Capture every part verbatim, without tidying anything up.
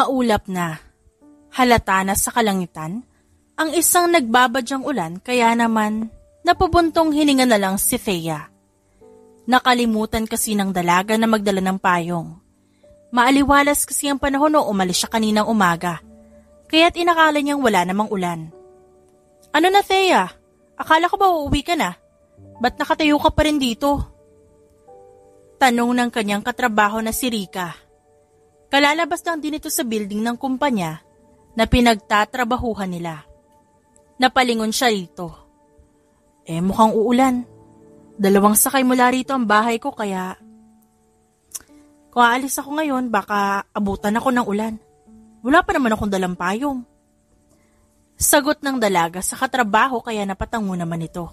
Maulap na. Halata na sa kalangitan ang isang nagbabadyang ulan, kaya naman napabuntong hininga na lang si Thea. Nakalimutan kasi ng dalaga na magdala ng payong. Maaliwalas kasi ang panahon o umalis siya kaninang umaga, kaya't inakala niyang wala namang ulan. Ano na, Thea? Akala ko ba uuwi ka na? Ba't nakatayo ka pa rin dito? Tanong ng kanyang katrabaho na si Rika. Kalalabas lang din ito sa building ng kumpanya na pinagtatrabahuhan nila. Napalingon siya rito. Eh mukhang uulan. Dalawang sakay mula rito ang bahay ko, kaya kung aalis ako ngayon baka abutan ako ng ulan. Wala pa naman akong dalang payong. Sagot ng dalaga sa katrabaho, kaya napatango naman ito.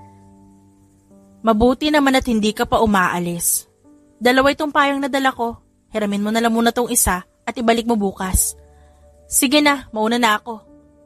Mabuti naman at hindi ka pa umaalis. Dalawa itong payong na dala ko. Hiramin mo na lang muna tong isa at ibalik mo bukas. Sige na, mauna na ako.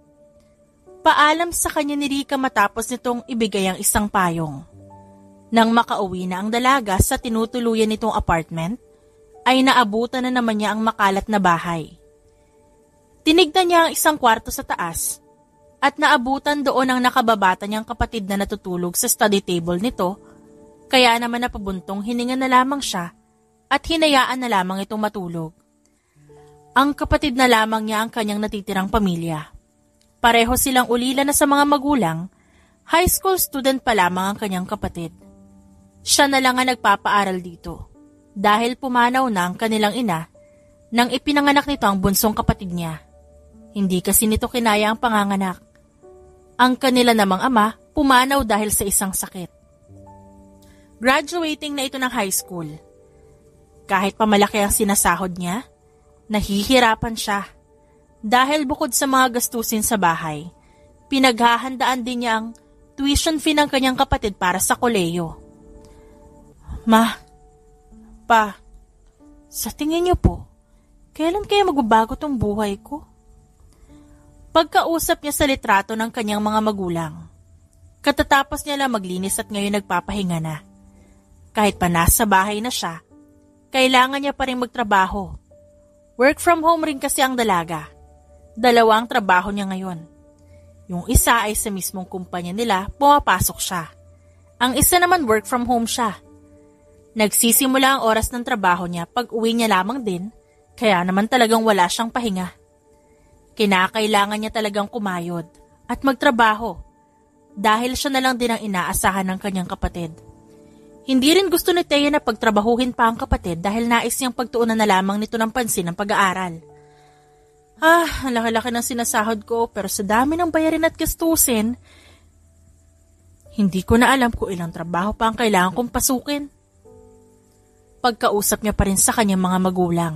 Paalam sa kanya ni Rika matapos nitong ibigay ang isang payong. Nang makauwi na ang dalaga sa tinutuluyan nitong apartment, ay naabutan na naman niya ang makalat na bahay. Tinignan niya ang isang kwarto sa taas at naabutan doon ang nakababata niyang kapatid na natutulog sa study table nito, kaya naman napabuntong hininga na lamang siya at hinayaan na lamang itong matulog. Ang kapatid na lamang niya ang kanyang natitirang pamilya. Pareho silang ulila na sa mga magulang, high school student pa lamang ang kanyang kapatid. Siya na lang ang nagpapaaral dito dahil pumanaw na ang kanilang ina nang ipinanganak nito ang bunsong kapatid niya. Hindi kasi nito kinaya ang panganganak. Ang kanila namang ama pumanaw dahil sa isang sakit. Graduating na ito ng high school. Kahit pamalaki ang sinasahod niya, nahihirapan siya. Dahil bukod sa mga gastusin sa bahay, pinaghahandaan din niya ang tuition fee ng kanyang kapatid para sa koleyo. Ma, pa, sa tingin niyo po, kailan kaya magbabago tong buhay ko? Pagkausap niya sa litrato ng kanyang mga magulang, katatapos niya lang maglinis at ngayon nagpapahinga na. Kahit pa nasa bahay na siya, kailangan niya pa rin magtrabaho. Work from home rin kasi ang dalaga. Dalawang trabaho niya ngayon. Yung isa ay sa mismong kumpanya nila, pumapasok siya. Ang isa naman work from home siya. Nagsisimula ang oras ng trabaho niya pag uwi niya lamang din, kaya naman talagang wala siyang pahinga. Kinakailangan niya talagang kumayod at magtrabaho dahil siya na lang din ang inaasahan ng kanyang kapatid. Hindi rin gusto ni Thea na pagtrabahuhin pa ang kapatid dahil nais niyang pagtuunan na lamang nito ng pansin ng pag-aaral. Ah, ang laki-laki ng sinasahod ko pero sa dami ng bayarin at gastusin, hindi ko na alam kung ilang trabaho pa ang kailangan kong pasukin. Pagkausap niya pa rin sa kanyang mga magulang.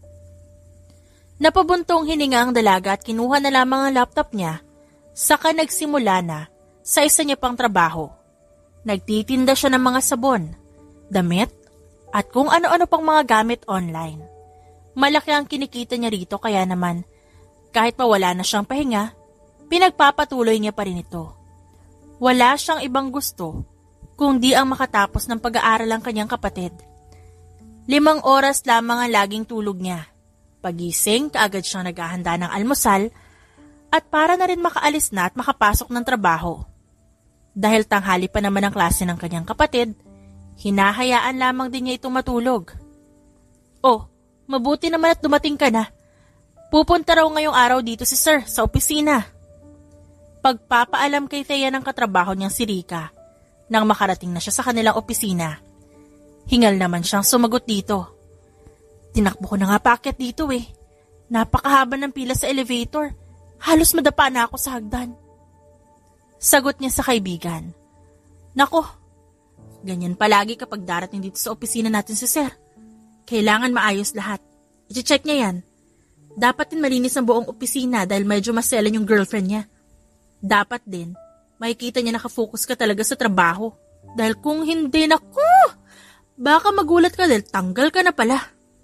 Napabuntong hininga ang dalaga at kinuha na lamang ang laptop niya, saka nagsimula na sa isa niya pang trabaho. Nagtitinda siya ng mga sabon, damit, at kung ano-ano pang mga gamit online. Malaki ang kinikita niya rito, kaya naman, kahit pa wala na siyang pahinga, pinagpapatuloy niya pa rin ito. Wala siyang ibang gusto, kundi ang makatapos ng pag-aaral ang kanyang kapatid. Limang oras lamang ang laging tulog niya. Pagising, kaagad siyang naghahanda ng almusal, at para na rin makaalis na at makapasok ng trabaho. Dahil tanghali pa naman ang klase ng kanyang kapatid, hinahayaan lamang din niya itong matulog. Oh, mabuti naman at dumating ka na. Pupunta raw ngayong araw dito si Sir sa opisina. Pagpapaalam kay Thea ng katrabaho niyang si Rika nang makarating na siya sa kanilang opisina. Hingal naman siyang sumagot dito. Tinakbo ko na nga paakyat dito eh. Napakahaba ng pila sa elevator. Halos madapa na ako sa hagdan. Sagot niya sa kaibigan. Nako, ganyan palagi kapag darating dito sa opisina natin si Sir. Kailangan maayos lahat. I-check niya yan. Dapat din malinis ang buong opisina dahil medyo maselan yung girlfriend niya. Dapat din, makikita niya nakafocus ka talaga sa trabaho. Dahil kung hindi, naku, baka magulat ka dahil tanggal ka na pala.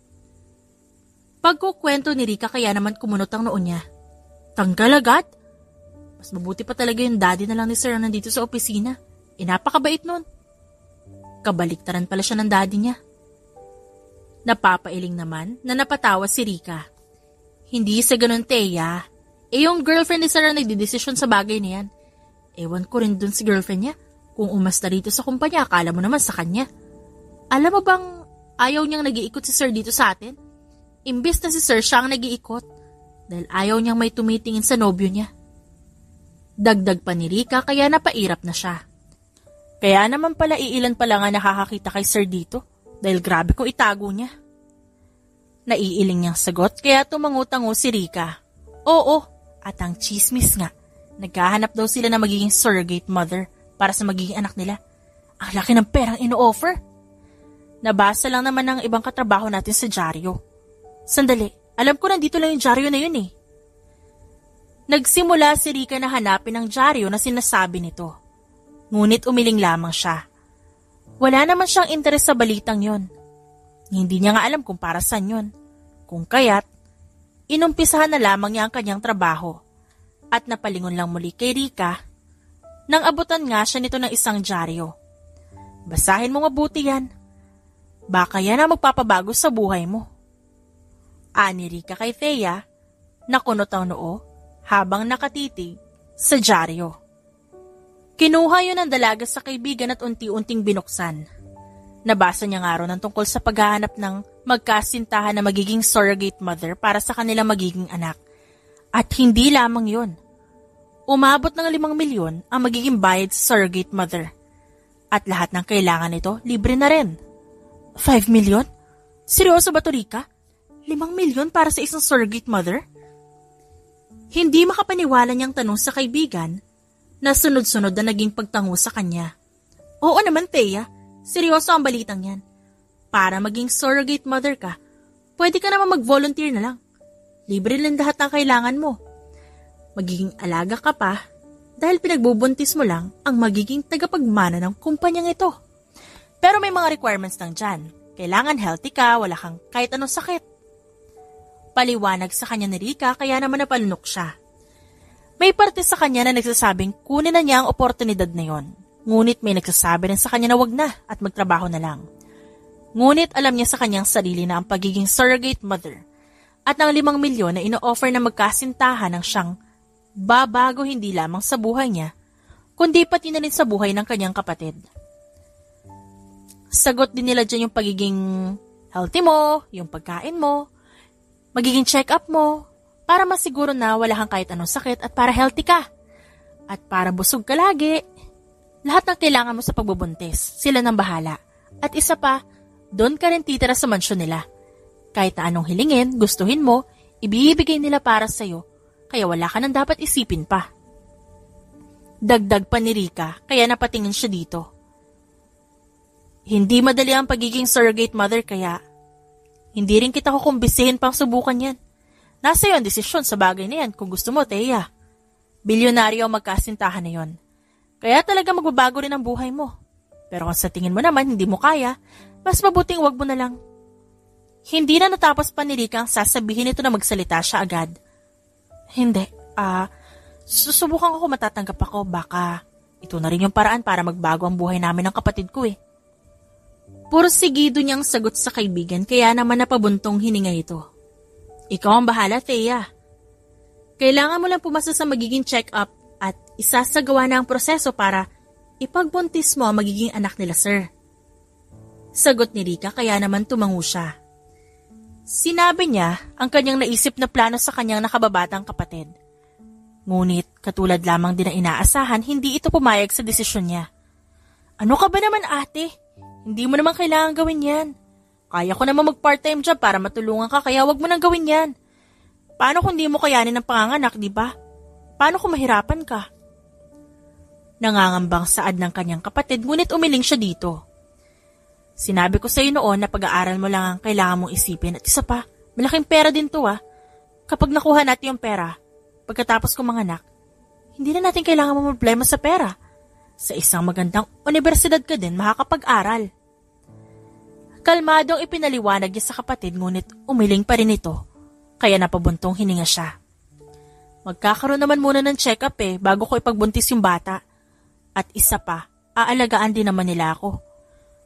Pagkukwento ni Rika, kaya naman kumunot ang noon niya. Tanggal agad? Mas mabuti pa talaga yung daddy na lang ni Sir na nandito sa opisina. E napakabait nun. Kabaliktaran pala siya ng daddy niya. Napapailing naman na napatawa si Rika. Hindi sa ganun, Thea. Eh yung girlfriend ni Sarah nagdidesisyon sa bagay na yan. Ewan ko rin dun si girlfriend niya. Kung umasta rito sa kumpanya, akala mo naman sa kanya. Alam mo bang ayaw niyang nag-iikot si Sir dito sa atin? Imbes na si Sir siya ang nag-iikot. Dahil ayaw niyang may tumitingin sa nobyo niya. Dagdag pa ni Rika kaya napairap na siya. Kaya naman pala iilan pala nga nakakakita kay Sir dito. Dahil grabe ko itago niya. Naiiling niyang sagot kaya tumangutango si Rika. Oo, at ang chismis nga. Naghahanap daw sila na magiging surrogate mother para sa magiging anak nila. Ang laki ng perang ino-offer. Nabasa lang naman ng ibang katrabaho natin sa dyaryo. Sandali, alam ko nandito lang yung dyaryo na yun eh. Nagsimula si Rika na hanapin ang dyaryo na sinasabi nito. Ngunit umiling lamang siya. Wala naman siyang interes sa balitang yon. Hindi niya nga alam kung para saan yun. Kung kaya't, inumpisahan na lamang niya ang kanyang trabaho. At napalingon lang muli kay Rika nang abutan nga siya nito ng isang dyaryo. Basahin mo mabuti yan. Baka yan ang magpapabago sa buhay mo. Ani Rika kay Thea na kunot ang noo habang nakatitig sa dyaryo. Kinuha yun ng dalaga sa kaibigan at unti-unting binuksan. Nabasa niya nga ro ng tungkol sa paghahanap ng magkasintahan na magiging surrogate mother para sa kanilang magiging anak. At hindi lamang yun. Umabot ng limang milyon ang magiging bayad sa surrogate mother. At lahat ng kailangan nito, libre na rin. Five milyon? Seryoso ba to, Rika? Limang milyon para sa isang surrogate mother? Hindi makapaniwala niyang tanong sa kaibigan na sunod-sunod na naging pagtango sa kanya. Oo naman, Thea. Seryoso ang balitang yan. Para maging surrogate mother ka, pwede ka naman mag-volunteer na lang. Libre lang lahat ng kailangan mo. Magiging alaga ka pa dahil pinagbubuntis mo lang ang magiging tagapagmana ng kumpanyang ito. Pero may mga requirements lang dyan. Kailangan healthy ka, wala kang kahit anong sakit. Paliwanag sa kanya ni Rika kaya naman napalunok siya. May parte sa kanya na nagsasabing kunin na niya ang oportunidad na yon. Ngunit may nagsasabi rin sa kanya na wag na at magtrabaho na lang. Ngunit alam niya sa kanyang sarili na ang pagiging surrogate mother at ang limang milyon na ino-offer na magkasintahan ng siyang babago hindi lamang sa buhay niya, kundi pati na rin sa buhay ng kanyang kapatid. Sagot din nila dyan yung pagiging healthy mo, yung pagkain mo, magiging check-up mo, para masiguro na wala kang kahit anong sakit at para healthy ka. At para busog ka lagi, lahat ng kailangan mo sa pagbubuntis, sila nang bahala. At isa pa, doon ka rin titira sa mansyon nila. Kahit na anong hilingin, gustuhin mo, ibibigay nila para sa'yo, kaya wala ka nang dapat isipin pa. Dagdag pa ni Rika, kaya napatingin siya dito. Hindi madali ang pagiging surrogate mother kaya hindi rin kita kukumbisihin pang subukan yan. Nasa iyo ang desisyon sa bagay na yan kung gusto mo, Thea. Bilyonaryo ang magkasintahan na yon. Kaya talaga magbabago rin ang buhay mo. Pero kung sa tingin mo naman hindi mo kaya, mas mabuting wag mo na lang. Hindi na natapos pa ni Rika ang sasabihin nito na magsalita siya agad. Hindi. Ah, uh, susubukan ko kung matatanggap ako. Baka ito na rin yung paraan para magbago ang buhay namin ng kapatid ko eh. Pursigido niyang sagot sa kaibigan kaya naman napabuntong hininga ito. Ikaw ang bahala, Thea. Kailangan mo lang pumasa sa magiging check-up at isasagawa na ang proseso para ipagbuntis mo ang magiging anak nila, sir. Sagot ni Rika kaya naman tumango siya. Sinabi niya ang kanyang naisip na plano sa kanyang nakababatang kapatid. Ngunit katulad lamang din na inaasahan, hindi ito pumayag sa desisyon niya. Ano ka ba naman, ate? Hindi mo naman kailangan gawin yan. Kaya ko naman mag-part-time job para matulungan ka kaya wag mo nang gawin yan. Paano kung di mo kayanin ang panganganak, di ba? Paano kung mahirapan ka? Nangangambang saad ng kanyang kapatid ngunit umiling siya dito. Sinabi ko sa iyo noon na pag-aaral mo lang ang kailangan mong isipin at isa pa, malaking pera din to ah. Kapag nakuha natin yung pera, pagkatapos ko manganak, hindi na natin kailangan mo problema sa pera. Sa isang magandang universidad ka din makakapag-aral. Kalmadong ipinaliwanag niya sa kapatid ngunit umiling pa rin ito, kaya napabuntong hininga siya. Magkakaroon naman muna ng check-up eh bago ko ipagbuntis yung bata. At isa pa, aalagaan din naman nila ako.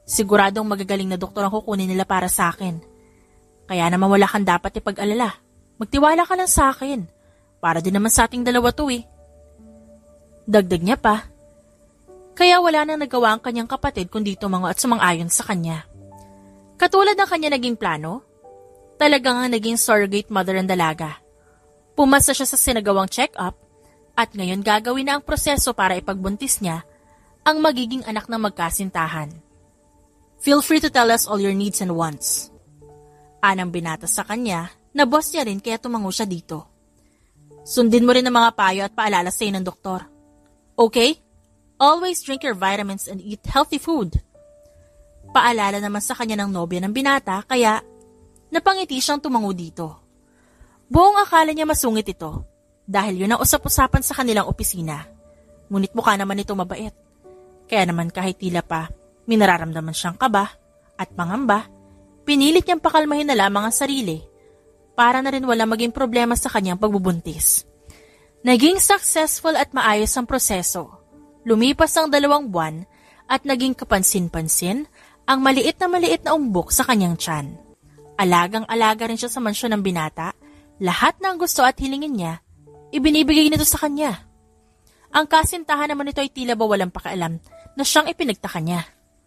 Siguradong magagaling na doktor ang kukunin nila para sa akin. Kaya naman wala kang dapat ipag-alala. Magtiwala ka lang sa akin. Para din naman sa ating dalawa to eh. Dagdag niya pa. Kaya wala nang nagawa ang kanyang kapatid kundi tumango at sumang-ayon sa kanya. Katulad ng kanya naging plano, talagang ang naging surrogate mother ang dalaga. Pumasa siya sa sinagawang check-up at ngayon gagawin na ang proseso para ipagbuntis niya ang magiging anak ng magkasintahan. Feel free to tell us all your needs and wants. Anang binata sa kanya na boss niya rin kaya tumango siya dito. Sundin mo rin ang mga payo at paalala sa'yo ng doktor. Okay? Always drink your vitamins and eat healthy food. Paalala naman sa kanya ng nobya ng binata kaya napangiti siyang tumango dito. Buong akala niya masungit ito dahil yun ang usap-usapan sa kanilang opisina. Ngunit mukha naman ito mabait. Kaya naman kahit tila pa may nararamdaman siyang kaba at pangamba, pinilit niyang pakalmahin na lamang ang sarili para na rin wala maging problema sa kanyang pagbubuntis. Naging successful at maayos ang proseso. Lumipas ang dalawang buwan at naging kapansin-pansin ang maliit na maliit na umbok sa kanyang tiyan. Alagang-alaga rin siya sa mansyon ng binata. Lahat ng gusto at hilingin niya, ibinibigay nito sa kanya. Ang kasintahan naman nito ay tila ba walang pakialam na siyang ipinagtaka niya.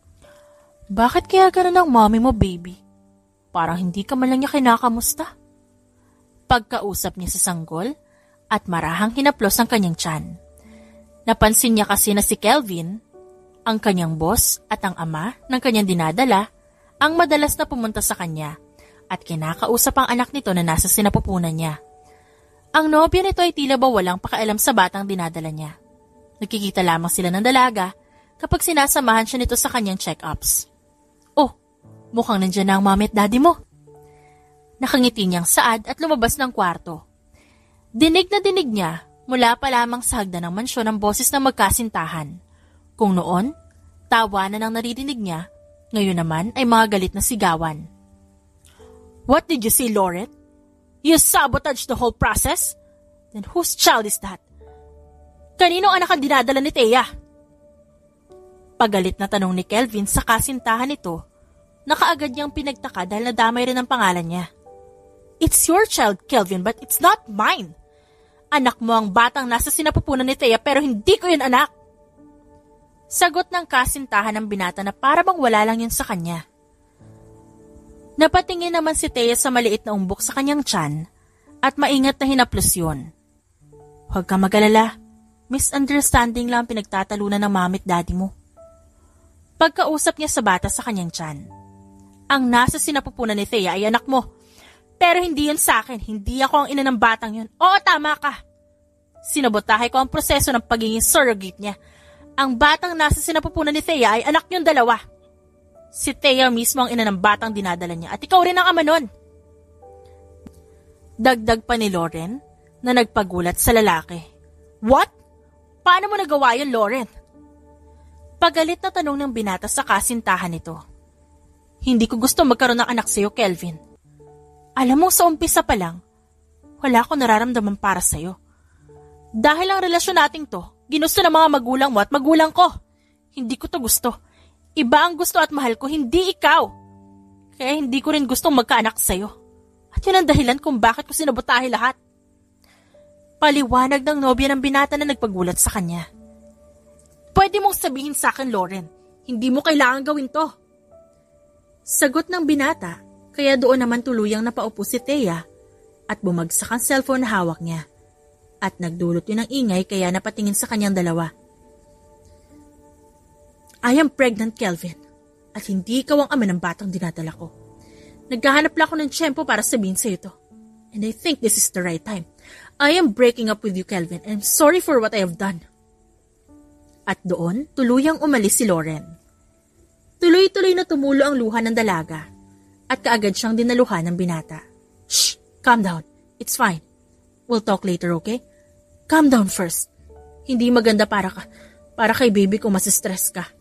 Bakit kaya gano'n ang mommy mo, baby? Parang hindi ka man lang niya kinakamusta. Pagkausap niya sa sanggol at marahang hinaplos ang kanyang tiyan. Napansin niya kasi na si Kelvin, ang kanyang boss at ang ama ng kanyang dinadala, ang madalas na pumunta sa kanya at kinakausap ang anak nito na nasa sinapupunan niya. Ang nobya nito ay tila ba walang pakialam sa batang dinadala niya. Nagkikita lamang sila ng dalaga kapag sinasamahan siya nito sa kanyang check-ups. Oh, mukhang nandiyan na ang mommy at daddy mo. Nakangiti niyang saad at lumabas ng kwarto. Dinig na dinig niya mula pa lamang sa hagdan ng mansyon ang boses ng magkasintahan. Kung noon, tawanan ang naririnig niya, ngayon naman ay mga galit na sigawan. What did you say, Lauren? You sabotaged the whole process? Then whose child is that? Kaninong anak ang dinadala ni Thea? Pagalit na tanong ni Kelvin sa kasintahan nito, nakaagad niyang pinagtaka dahil nadamay rin ang pangalan niya. It's your child, Kelvin, but it's not mine. Anak mo ang batang nasa sinapupunan ni Thea pero hindi ko yun anak. Sagot ng kasintahan ng binata na para bang wala lang yun sa kanya. Napatingin naman si Thea sa maliit na umbok sa kanyang tiyan at maingat na hinaplos yun. Huwag ka mag-alala, misunderstanding lang pinagtatalunan ng mamit daddy mo. Pagkausap niya sa bata sa kanyang tiyan. Ang nasa sinapupunan ni Thea ay anak mo. Pero hindi yun sa akin, hindi ako ang ina ng batang yun. Oo, tama ka. Sinabotahe ko ang proseso ng pagiging surrogate niya. Ang batang nasa sinapupunan ni Thea ay anak niyong dalawa. Si Thea mismo ang ina ng batang dinadala niya at ikaw rin ang ama nun. Dagdag pa ni Lauren na nagpagulat sa lalaki. What? Paano mo nagawa yun, Lauren? Pagalit na tanong ng binata sa kasintahan nito. Hindi ko gusto magkaroon ng anak sa'yo, Kelvin. Alam mo sa umpisa pa lang, wala akong nararamdaman para sa'yo. Dahil ang relasyon nating to, ginusto ng mga magulang mo at magulang ko. Hindi ko to gusto. Iba ang gusto at mahal ko, hindi ikaw. Kaya hindi ko rin gustong magkaanak sa'yo. At yun ang dahilan kung bakit ko sinabotahe lahat. Paliwanag ng nobya ng binata na nagpagulat sa kanya. Pwede mong sabihin sa akin, Lauren, hindi mo kailangan gawin to. Sagot ng binata, kaya doon naman tuluyang napaupo si Thea at bumagsak ang cellphone na hawak niya. At nagdulot yun ng ingay kaya napatingin sa kanyang dalawa. I am pregnant, Kelvin, at hindi ikaw ang ama ng batang dinadala ko. Naghahanap lang ako ng tiyempo para sabihin sa ito. And I think this is the right time. I am breaking up with you, Kelvin, and I'm sorry for what I have done. At doon, tuluyang umalis si Lauren. Tuloy-tuloy na tumulo ang luha ng dalaga at kaagad siyang dinaluhan ng binata. Shh! Calm down. It's fine. We'll talk later, okay? Calm down first. Hindi maganda para ka, para kay baby kung masistress ka.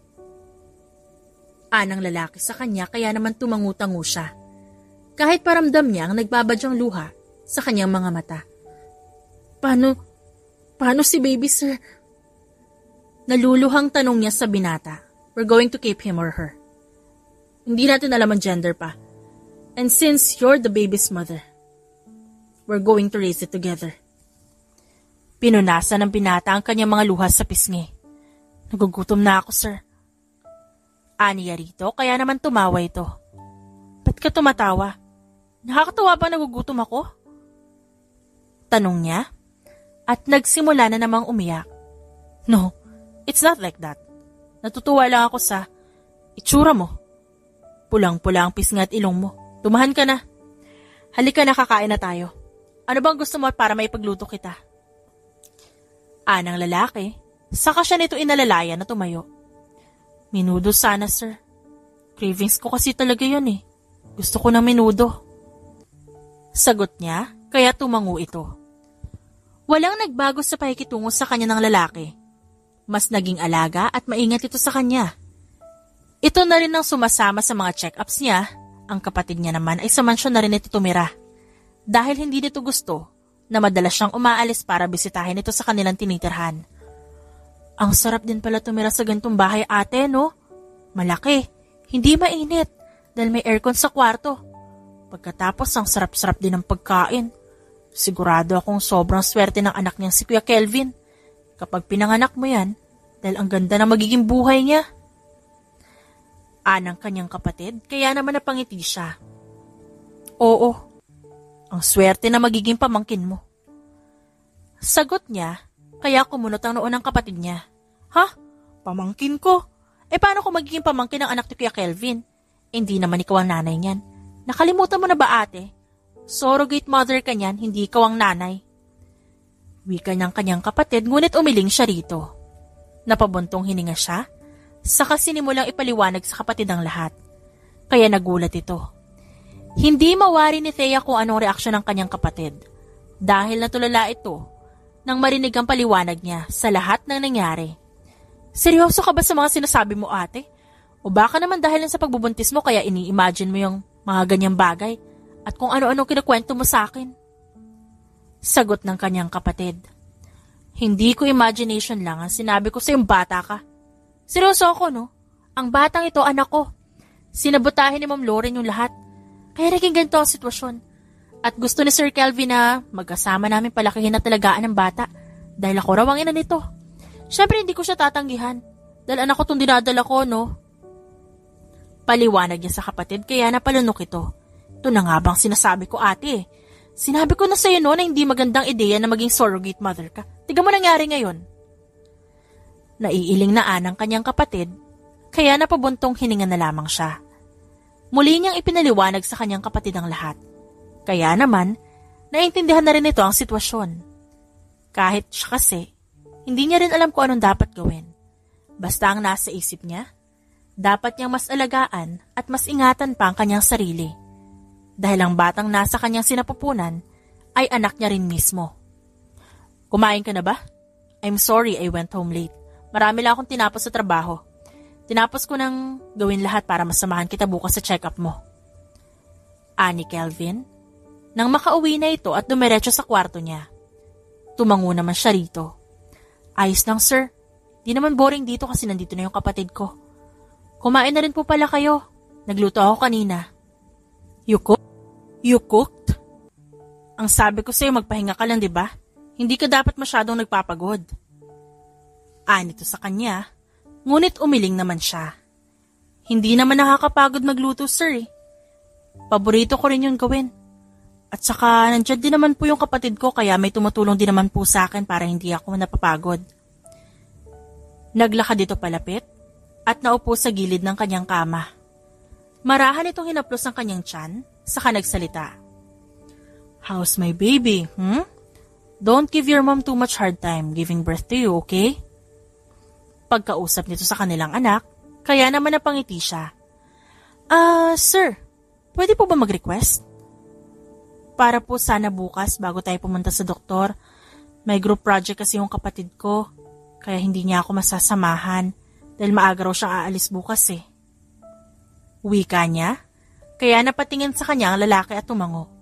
Anang lalaki sa kanya kaya naman tumangutango siya. Kahit paramdam niya ang nagbabadyang luha sa kanyang mga mata. Paano, paano si baby, sir? Naluluhang tanong niya sa binata. We're going to keep him or her. Hindi natin alam ang gender pa. And since you're the baby's mother, We're going to raise it together. Pinunasan ng binata ang kanyang mga luha sa pisngi. Nagugutom na ako, sir. Aniya rito, kaya naman tumawa ito. Ba't ka tumatawa? Nakakatawa ba nagugutom ako? Tanong niya, at nagsimula na namang umiyak. No, it's not like that. Natutuwa lang ako sa itsura mo. Pulang-pula ang pisngi at ilong mo. Tumahan ka na. Halika na, kakain na tayo. Ano bang gusto mo para maipagluto kita? Anang lalaki, saka siya nito inalalaya na tumayo. Minudo sana, sir. Cravings ko kasi talaga yun eh. Gusto ko ng minudo. Sagot niya, kaya tumango ito. Walang nagbago sa pakikitungo sa kanya ng lalaki. Mas naging alaga at maingat ito sa kanya. Ito na rin ang sumasama sa mga check-ups niya. Ang kapatid niya naman ay sa mansyon na rin ito tumira. Dahil hindi nito gusto na madalas siyang umaalis para bisitahin ito sa kanilang tinitirhan. Ang sarap din pala tumira sa gantong bahay, ate, no? Malaki, hindi mainit dahil may aircon sa kwarto. Pagkatapos ang sarap-sarap din ng pagkain. Sigurado akong sobrang swerte ng anak niyang si Kuya Kelvin. Kapag pinanganak mo yan, dahil ang ganda na magiging buhay niya. Anang kanyang kapatid, kaya naman napangiti siya. Oo, ang swerte na magiging pamangkin mo. Sagot niya, kaya kumunot ang noon ng kapatid niya. Ha? Pamangkin ko? Eh paano kung magiging pamangkin ng anak ni Kuya Kelvin? Hindi naman ikaw ang nanay niyan. Nakalimutan mo na ba, ate? Surrogate mother ka niyan, hindi ikaw ang nanay. Wika ng kanyang kapatid, ngunit umiling siya rito. Napabuntong hininga siya, saka sinimulang ipaliwanag sa kapatid ang lahat. Kaya nagulat ito. Hindi mawari ni Thea kung anong reaksyon ng kanyang kapatid. Dahil natulala ito nang marinig ang paliwanag niya sa lahat ng nangyari. Seryoso ka ba sa mga sinasabi mo, ate? O baka naman dahil sa pagbubuntis mo kaya ini-imagine mo yung mga ganyang bagay at kung ano-ano kinakwento mo sa akin? Sagot ng kanyang kapatid. Hindi ko imagination lang ang sinabi ko sa yung bata ka. Seryoso ako, no? Ang batang ito, anak ko. Sinabotahin ni Ma'am Lauren yung lahat. Kaya naging ganito ang sitwasyon. At gusto ni Sir Kelvin na magkasama namin palakihin at talagaan ng bata dahil ako raw ang ina nito. Siyempre hindi ko siya tatanggihan dahil anak ko itong dinadala ko, no? Paliwanag niya sa kapatid kaya napalunok ito. Ito na nga bang sinasabi ko, ate? Sinabi ko na sa'yo no na hindi magandang ideya na maging surrogate mother ka. Tiga mo nangyari ngayon. Naiiling na anang kanyang kapatid kaya napabuntong hininga na lamang siya. Muli niyang ipinaliwanag sa kanyang kapatid ang lahat. Kaya naman, naintindihan na rin ito ang sitwasyon. Kahit siya kasi, hindi niya rin alam kung anong dapat gawin. Basta ang nasa isip niya, dapat niyang mas alagaan at mas ingatan pa ang kanyang sarili. Dahil ang batang nasa kanyang sinapupunan ay anak niya rin mismo. Kumain ka na ba? I'm sorry I went home late. Marami lang akong tinapos sa trabaho. Tinapos ko nang gawin lahat para masamahan kita bukas sa check-up mo. Ani Kelvin, nang makauwi na ito at dumiretso sa kwarto niya. Tumango naman siya rito. Ayos lang, sir. Di naman boring dito kasi nandito na yung kapatid ko. Kumain na rin po pala kayo. Nagluto ako kanina. You cooked? You cooked? Ang sabi ko sa'yo magpahinga ka lang, di ba? Hindi ka dapat masyadong nagpapagod. Anito sa kanya, ngunit umiling naman siya. Hindi naman nakakapagod magluto, sir. Eh. Paborito ko rin yung gawin. At saka nandiyan din naman po yung kapatid ko kaya may tumutulong din naman po sa akin para hindi ako napapagod. Naglakad ito palapit at naupo sa gilid ng kanyang kama. Marahan itong hinaplos ang kanyang tiyan saka nagsalita. How's my baby, hmm? Don't give your mom too much hard time giving birth to you, okay? Pagkausap nito sa kanilang anak, kaya naman napangiti siya. Ah, uh, sir, pwede po ba mag-request? Para po sana bukas bago tayo pumunta sa doktor. May group project kasi yung kapatid ko, kaya hindi niya ako masasamahan dahil maaga raw siyang aalis bukas eh. Wika niya, kaya napatingin sa kanya ang lalaki at tumango.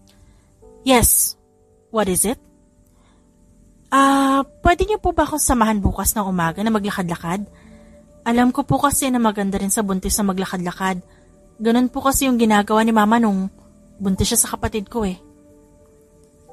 Yes, what is it? Ah, uh, pwede niyo po ba akong samahan bukas ng umaga na maglakad-lakad? Alam ko po kasi na maganda rin sa buntis na maglakad-lakad. Ganun po kasi yung ginagawa ni mama nung buntis siya sa kapatid ko eh.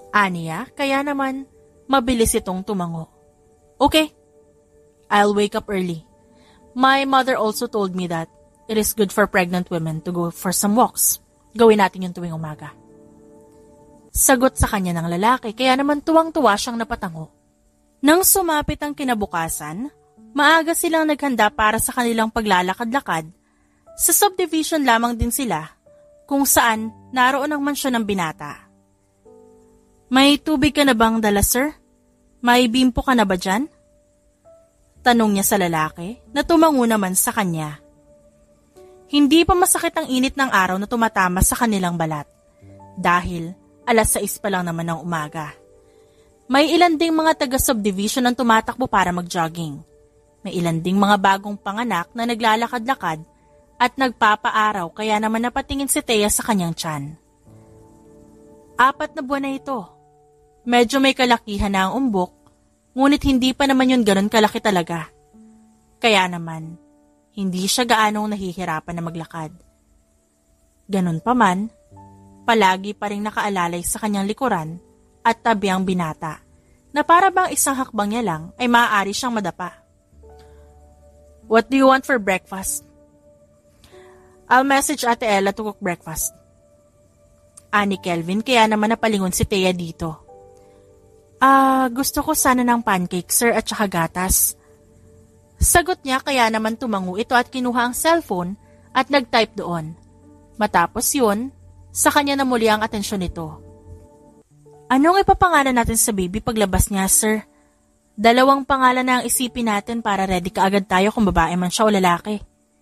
Aniya, kaya naman mabilis itong tumango. Okay, I'll wake up early. My mother also told me that it is good for pregnant women to go for some walks. Gawin natin yung tuwing umaga. Sagot sa kanya ng lalaki, kaya naman tuwang-tuwa siyang napatango. Nang sumapit ang kinabukasan, maaga silang naghanda para sa kanilang paglalakad-lakad. Sa subdivision lamang din sila, kung saan naroon ang mansyon ng binata. May tubig ka na bang dala, sir? May bimpo ka na ba dyan? Tanong niya sa lalaki na tumango naman sa kanya. Hindi pa masakit ang init ng araw na tumatama sa kanilang balat. Dahil alas sais pa lang naman ng umaga. May ilan ding mga taga-subdivision ang tumatakbo para mag-jogging. May ilan ding mga bagong panganak na naglalakad-lakad at nagpapaaraw kaya naman napatingin si Thea sa kanyang tiyan. Apat na buwan na ito. Medyo may kalakihan na ang umbok, ngunit hindi pa naman yun ganun kalaki talaga. Kaya naman, hindi siya gaanong nahihirapan na maglakad. Ganun pa man, palagi pa rin nakaalalay sa kanyang likuran at tabi ang binata, na para bang isang hakbang niya lang ay maaari siyang madapa. What do you want for breakfast? I'll message Ate Ella to cook breakfast. Ani Kelvin, kaya naman napalingon si Thea dito. Ah, uh, gusto ko sana ng pancake, sir, at saka gatas. Sagot niya, kaya naman tumango ito at kinuha ang cellphone at nag-type doon. Matapos yun, sa kanya na muli ang atensyon nito. Anong ipapangalan natin sa baby paglabas niya, sir? Dalawang pangalan na ang isipin natin para ready ka agad tayo kung babae man siya o lalaki.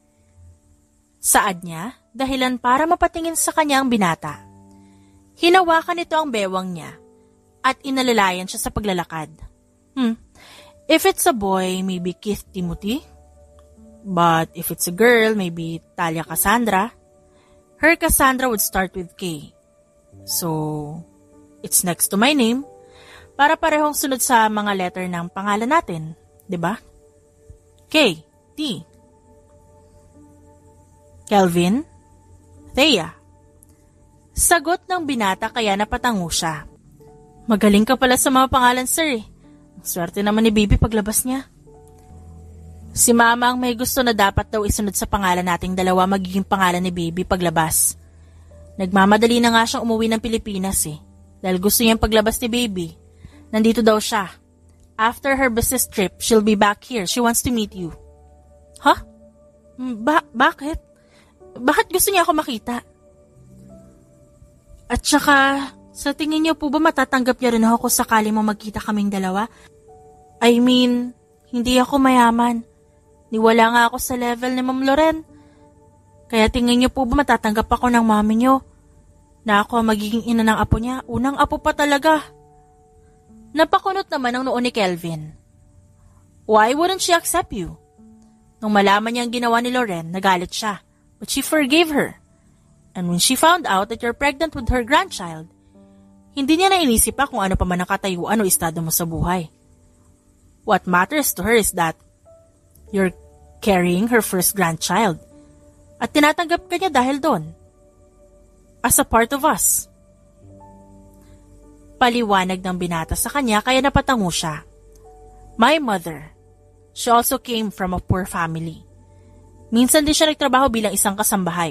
Saad niya, dahilan para mapatingin sa kanya ang binata. Hinawakan nito ang bewang niya at inalalayan siya sa paglalakad. Hmm, if it's a boy, maybe Keith Timothy. But if it's a girl, maybe Talia Cassandra. Her Cassandra would start with K. So, it's next to my name. Para parehong sunod sa mga letter ng pangalan natin, 'di ba? K, T. Kelvin, Thea. Sagot ng binata kaya napatango siya. Magaling ka pala sa mga pangalan, sir. Ang swerte naman ni baby paglabas niya. Si mama ang may gusto na dapat daw isunod sa pangalan nating dalawa magiging pangalan ni baby paglabas. Nagmamadali na nga siyang umuwi ng Pilipinas eh. Dahil gusto niyang paglabas ni baby. Nandito daw siya. After her business trip, she'll be back here. She wants to meet you. Huh? Ba- bakit? Bakit gusto niya ako makita? At saka, sa tingin niyo po ba matatanggap niya rin ako kung sakali mo magkita kaming dalawa? I mean, hindi ako mayaman. Niwala nga ako sa level ni Ma'am Loren. Kaya tingin niyo po ba matatanggap ako ng mami niyo? Na ako magiging ina ng apo niya? Unang apo pa talaga. Napakunot naman ang noo ni Kelvin. Why wouldn't she accept you? Nung malaman niya ang ginawa ni Loren, nagalit siya. But she forgave her. And when she found out that you're pregnant with her grandchild, hindi niya na inisip pa kung ano pa man ang katayuan o estado mo sa buhay. What matters to her is that you're carrying her first grandchild. At tinatanggap ka niya dahil doon. As a part of us. Paliwanag ng binata sa kanya kaya napatango siya. My mother, she also came from a poor family. Minsan din siya nagtrabaho bilang isang kasambahay.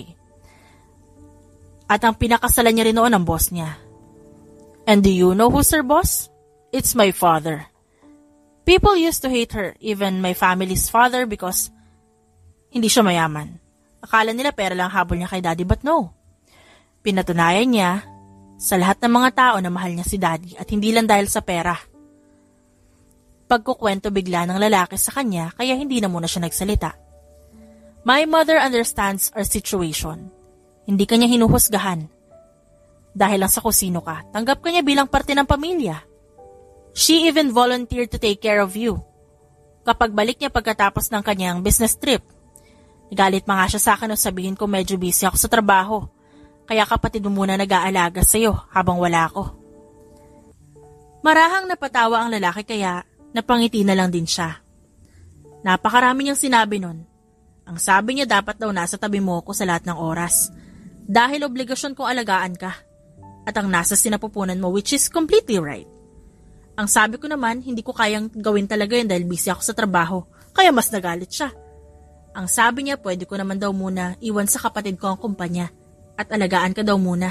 At ang pinakasalan niya rin noon ang boss niya. And do you know who's her boss? It's my father. People used to hate her, even my family's father, because hindi siya mayaman. Akala nila pera lang habol niya kay daddy, but no. Pinatunayan niya sa lahat ng mga tao na mahal niya si daddy at hindi lang dahil sa pera. Pagkukwento bigla ng lalaki sa kanya kaya hindi na muna siya nagsalita. My mother understands our situation. Hindi kanya hinuhusgahan. Dahil lang sa kusino ka, tanggap ka niya bilang parte ng pamilya. She even volunteered to take care of you. Kapag balik niya pagkatapos ng kanyang business trip, nagalit ma nga siya sa akin nung sabihin ko medyo busy ako sa trabaho. Kaya kapatid mo muna nag-aalaga sa'yo habang wala ako. Marahang napatawa ang lalaki kaya napangiti na lang din siya. Napakarami niyang sinabi nun. Ang sabi niya dapat daw nasa tabi mo ko sa lahat ng oras. Dahil obligasyon kong alagaan ka. at ang nasa sinapupunan mo, which is completely right. Ang sabi ko naman, hindi ko kayang gawin talaga yun dahil busy ako sa trabaho, kaya mas nagalit siya. Ang sabi niya, pwede ko naman daw muna iwan sa kapatid ko ang kumpanya at alagaan ka daw muna.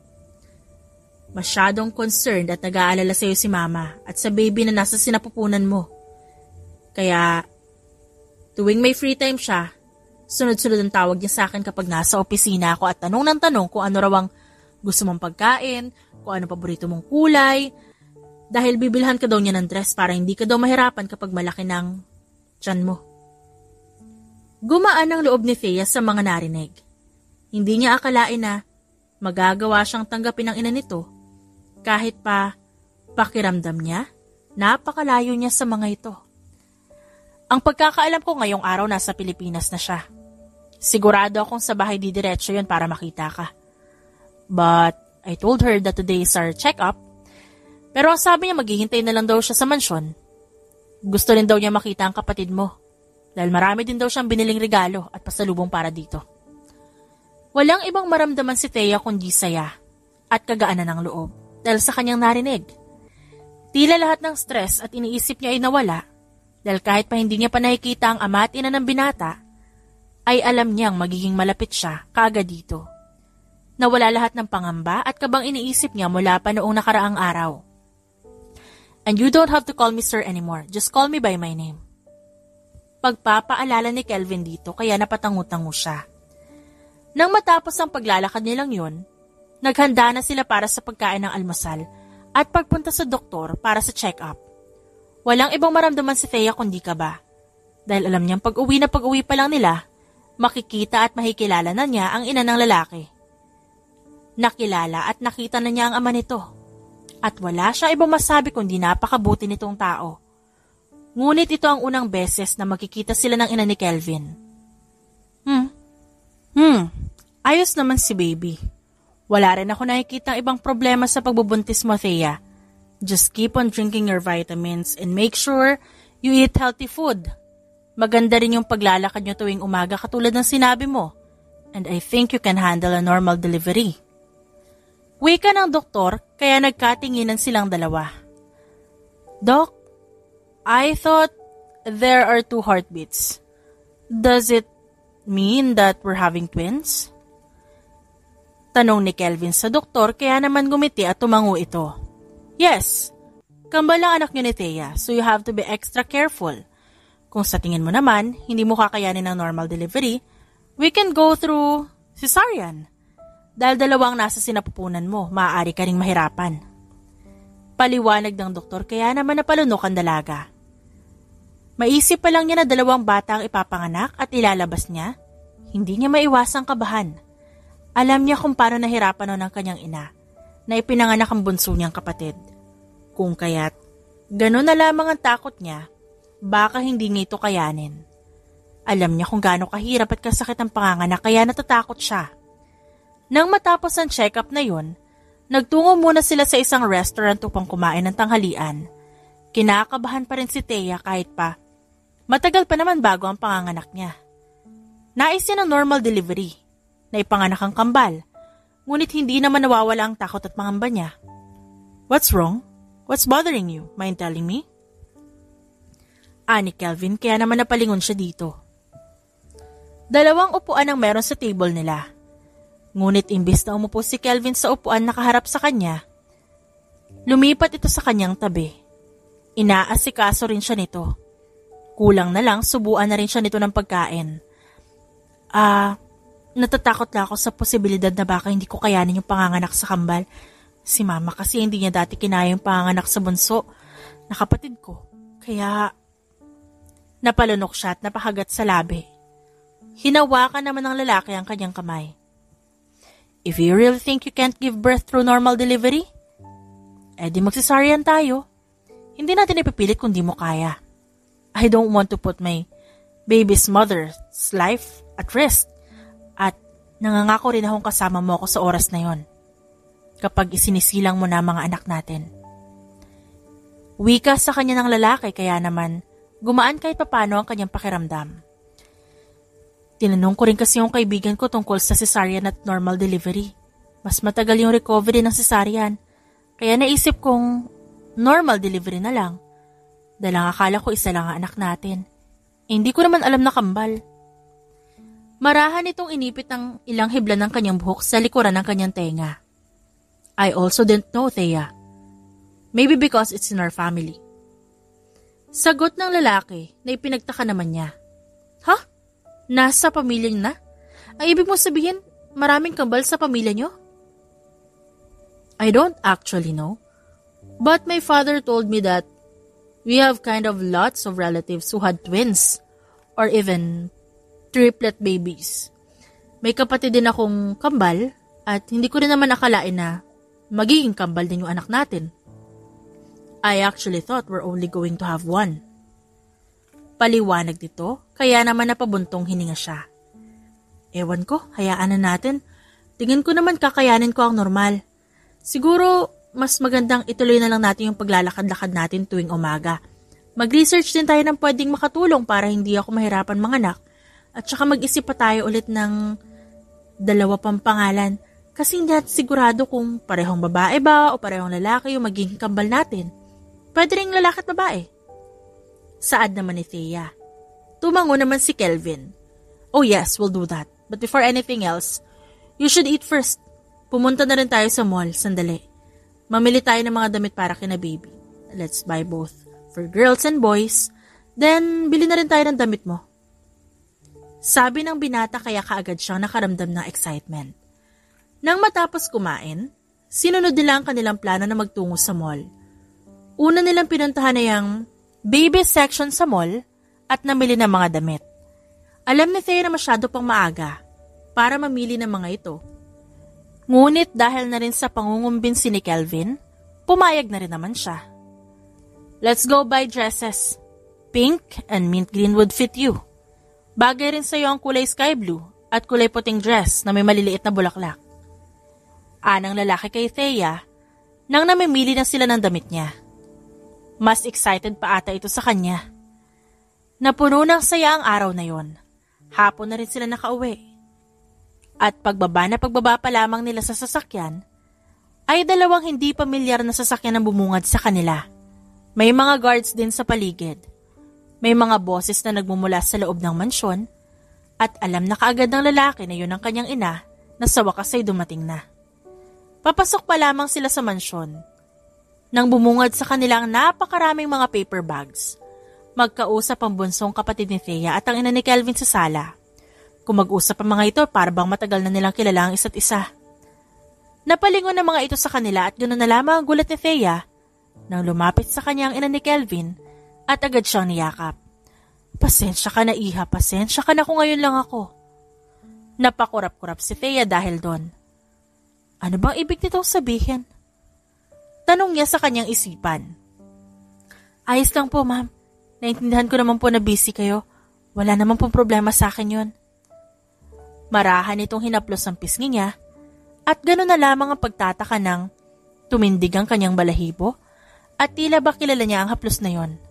Masyadong concerned at nag-aalala sa'yo si mama at sa baby na nasa sinapupunan mo. Kaya, tuwing may free time siya, sunod-sunod ang tawag niya sa akin kapag nasa opisina ako at tanong ng tanong kung ano raw ang gusto mong pagkain, kung ano paborito mong kulay, dahil bibilhan ka daw niya ng dress para hindi ka daw mahirapan kapag malaki ng tiyan mo. Gumaan ang loob ni Thea sa mga narinig. Hindi niya akalain na magagawa siyang tanggapin ng ina nito kahit pa pakiramdam niya, napakalayo niya sa mga ito. Ang pagkakaalam ko ngayong araw nasa Pilipinas na siya. Sigurado akong sa bahay didiretso yun para makita ka. But I told her that today is our check-up. Pero ang sabi niya maghihintay na lang daw siya sa mansyon. Gusto rin daw niya makita ang kapatid mo. Dahil marami din daw siyang biniling regalo at pasalubong para dito. Walang ibang maramdaman si Thea kundi saya at kagaanan ng loob dahil sa kanyang narinig. Tila lahat ng stress at iniisip niya ay nawala dahil kahit pa hindi niya pa nakikita ang ama at ina ng binata, ay alam niyang magiging malapit siya kaagad dito. Nawala lahat ng pangamba at kabang iniisip niya mula pa noong nakaraang araw. And you don't have to call me sir anymore, just call me by my name. Pagpapaalala ni Kelvin dito kaya napatangu-tangu siya. Nang matapos ang paglalakad nilang yun, naghanda na sila para sa pagkain ng almusal at pagpunta sa doktor para sa check-up. Walang ibang maramdaman si Thea kundi kaba. Dahil alam niyang pag-uwi na pag-uwi pa lang nila, makikita at makikilala na niya ang ina ng lalaki. Nakilala at nakita na niya ang ama nito. At wala siya ibang masabi kundi napakabuti nitong tao. Ngunit ito ang unang beses na makikita sila ng ina ni Kelvin. Hmm. Hmm. Ayos naman si baby. Wala rin ako nakikita ibang problema sa pagbubuntis mo, Thea. Just keep on drinking your vitamins and make sure you eat healthy food. Maganda rin yung paglalakad nyo tuwing umaga katulad ng sinabi mo. And I think you can handle a normal delivery. Wika ng doktor kaya nagkatinginan silang dalawa. Doc, I thought there are two heartbeats. Does it mean that we're having twins? Tanong ni Kelvin sa doktor kaya naman gumiti at tumango ito. Yes, kambal ang anak niyo ni Thea, so you have to be extra careful. Kung sa tingin mo naman, hindi mo kakayanin ng normal delivery, we can go through cesarean. Dahil dalawang nasa sinapupunan mo, maaari ka ring mahirapan. Paliwanag ng doktor kaya naman napalunok ang dalaga. Maisip pa lang niya na dalawang bata ang ipapanganak at ilalabas niya, hindi niya maiwasang kabahan. Alam niya kung paano nahirapan noon ang kanyang ina na ipinanganak ang bunso niyang kapatid. Kung kaya't gano'n na lamang ang takot niya, baka hindi niya ito kayanin. Alam niya kung gaano kahirap at kasakit ang panganganak kaya natatakot siya. Nang matapos ang check-up na yun, nagtungo muna sila sa isang restaurant upang kumain ng tanghalian. Kinakabahan pa rin si Thea kahit pa matagal pa naman bago ang panganganak niya. Nais niya ng normal delivery, na ipanganak ang kambal, ngunit hindi naman nawawala ang takot at pangamba niya. What's wrong? What's bothering you? Mind telling me? Ani Kelvin kaya naman napalingon siya dito. Dalawang upuan ang meron sa table nila. Ngunit imbis na umupo si Kelvin sa upuan nakaharap sa kanya, lumipat ito sa kanyang tabi. Inaasikaso rin siya nito. Kulang na lang, subuan na rin siya nito ng pagkain. Ah, uh, natatakot lang ako sa posibilidad na baka hindi ko kayanin yung panganganak sa kambal. Si mama kasi hindi niya dati kinaya yung panganganak sa bunso na kapatid ko. Kaya, napalunok siya at napakagat sa labi. Hinawakan naman ng lalaki ang kanyang kamay. If you really think you can't give birth through normal delivery, edi magsisaryan tayo. Hindi natin ipipilit kung di mo kaya. I don't want to put my baby's mother's life at risk. At nangangako rin akong kasama mo ako sa oras na yon. Kapag isinisilang mo na mga anak natin. Wika sa kanya ng lalaki kaya naman gumaan kahit papano ang kanyang pakiramdam. Tinanong ko rin kasi yung kaibigan ko tungkol sa cesarean at normal delivery. Mas matagal yung recovery ng cesarean. Kaya naisip kong normal delivery na lang. Dahil ang akala ko isa lang ang anak natin. Eh, hindi ko naman alam na kambal. Marahan itong inipit ng ilang hibla ng kanyang buhok sa likuran ng kanyang tenga. I also didn't know, Thea. Maybe because it's in our family. Sagot ng lalaki na ipinagtaka naman niya. Ha? Huh? Nasa pamilya niyo na? Ang ibig mo sabihin, maraming kambal sa pamilya niyo? I don't actually know. But my father told me that we have kind of lots of relatives who had twins or even triplet babies. May kapatid din akong kambal at hindi ko rin naman akalain na magiging kambal din yung anak natin. I actually thought we're only going to have one. Paliwanag dito, kaya naman napabuntong hininga siya. Ewan ko, hayaan na natin. Tingin ko naman kakayanin ko ang normal. Siguro, mas magandang ituloy na lang natin yung paglalakad-lakad natin tuwing umaga. Mag-research din tayo ng pwedeng makatulong para hindi ako mahirapan manganak. At saka mag-isip pa tayo ulit ng dalawa pang pangalan. Kasi hindi natin sigurado kung parehong babae ba o parehong lalaki yung magiging kambal natin. Pwede rin lalaki at babae. Saad naman ni Thea. Tumango naman si Kelvin. Oh yes, we'll do that. But before anything else, you should eat first. Pumunta na rin tayo sa mall, sandali. Mamili tayo ng mga damit para kina baby. Let's buy both for girls and boys. Then, bili na rin tayo ng damit mo. Sabi ng binata kaya kaagad siyang nakaramdam ng excitement. Nang matapos kumain, sinunod nila ang kanilang plano na magtungo sa mall. Una nilang pinuntahan na yung baby section sa mall at namili ng mga damit. Alam ni Thea na masyado pang maaga para mamili ng mga ito. Ngunit dahil na rin sa pangungumbinsi ni Kelvin, pumayag na rin naman siya. Let's go buy dresses. Pink and mint green would fit you. Bagay rin sa'yo ang kulay sky blue at kulay puting dress na may maliliit na bulaklak. Anang lalaki kay Thea nang namimili na sila ng damit niya. Mas excited pa ata ito sa kanya. Napuno ng saya ang araw na yon. Hapon na rin sila nakauwi. At pagbaba na pagbaba pa lamang nila sa sasakyan, ay dalawang hindi pamilyar na sasakyan ang bumungad sa kanila. May mga guards din sa paligid. May mga boses na nagmumula sa loob ng mansyon at alam na kaagad ng lalaki na yun ang kanyang ina na sa wakas ay dumating na. Papasok pa lamang sila sa mansyon nang bumungad sa kanila ang napakaraming mga paper bags. Magkausap ang bunsong kapatid ni Thea at ang ina ni Kelvin sa sala. Kung mag-usap ang mga ito, para bang matagal na nilang kilala ang isa't isa. Napalingon ang mga ito sa kanila at ganoon na lamang ang gulat ni Thea nang lumapit sa kanya ang ina ni Kelvin at agad siyang niyakap. Pasensya ka na iha, pasensya ka na kung ngayon lang ako. Napakurap-kurap si Thea dahil doon. Ano bang ibig nitong sabihin? Tanong niya sa kanyang isipan. Ayos lang po, ma'am. Naintindihan ko naman po na busy kayo. Wala naman pong problema sa akin yun. Marahan itong hinaplos ang pisngi niya at gano'n na lamang ang pagtataka ng tumindig ang kanyang balahibo at tila ba kilala niya ang haplos na yon.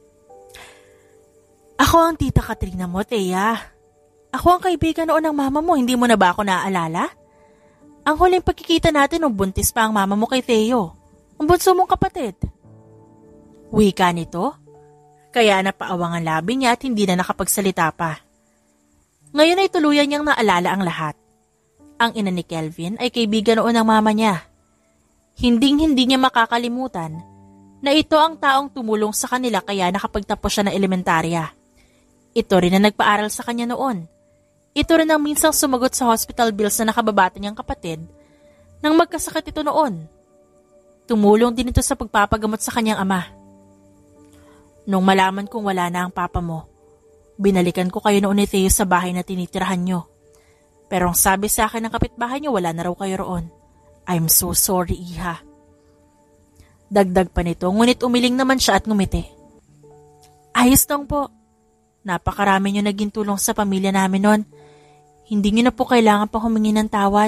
Ako ang tita Katrina mo, Thea. Ako ang kaibigan noon ng mama mo, hindi mo na ba ako naaalala? Ang huling pagkikita natin nung buntis pa ang mama mo kay Theo, ang bunso mong kapatid. Wika nito, kaya napaawang ang labi niya at hindi na nakapagsalita pa. Ngayon ay tuluyan niyang naalala ang lahat. Ang ina ni Kelvin ay kaibigan noon ng mama niya. Hinding-hindi niya makakalimutan na ito ang taong tumulong sa kanila kaya nakapagtapos siya ng elementarya. Ito rin na nagpaaral sa kanya noon. Ito rin ang minsang sumagot sa hospital bills na nakababata niyang kapatid nang magkasakit ito noon. Tumulong din ito sa pagpapagamot sa kanyang ama. Nung malaman kong wala na ang papa mo, binalikan ko kayo noon ni Theo sa bahay na tinitirahan niyo. Pero ang sabi sa akin ng kapitbahay niyo, wala na raw kayo roon. I'm so sorry, iha. Dagdag pa nito, ngunit umiling naman siya at ngumiti. Ayos lang po. Napakarami niyo naging tulong sa pamilya namin noon. Hindi niyo na po kailangan pang humingi ng tawad.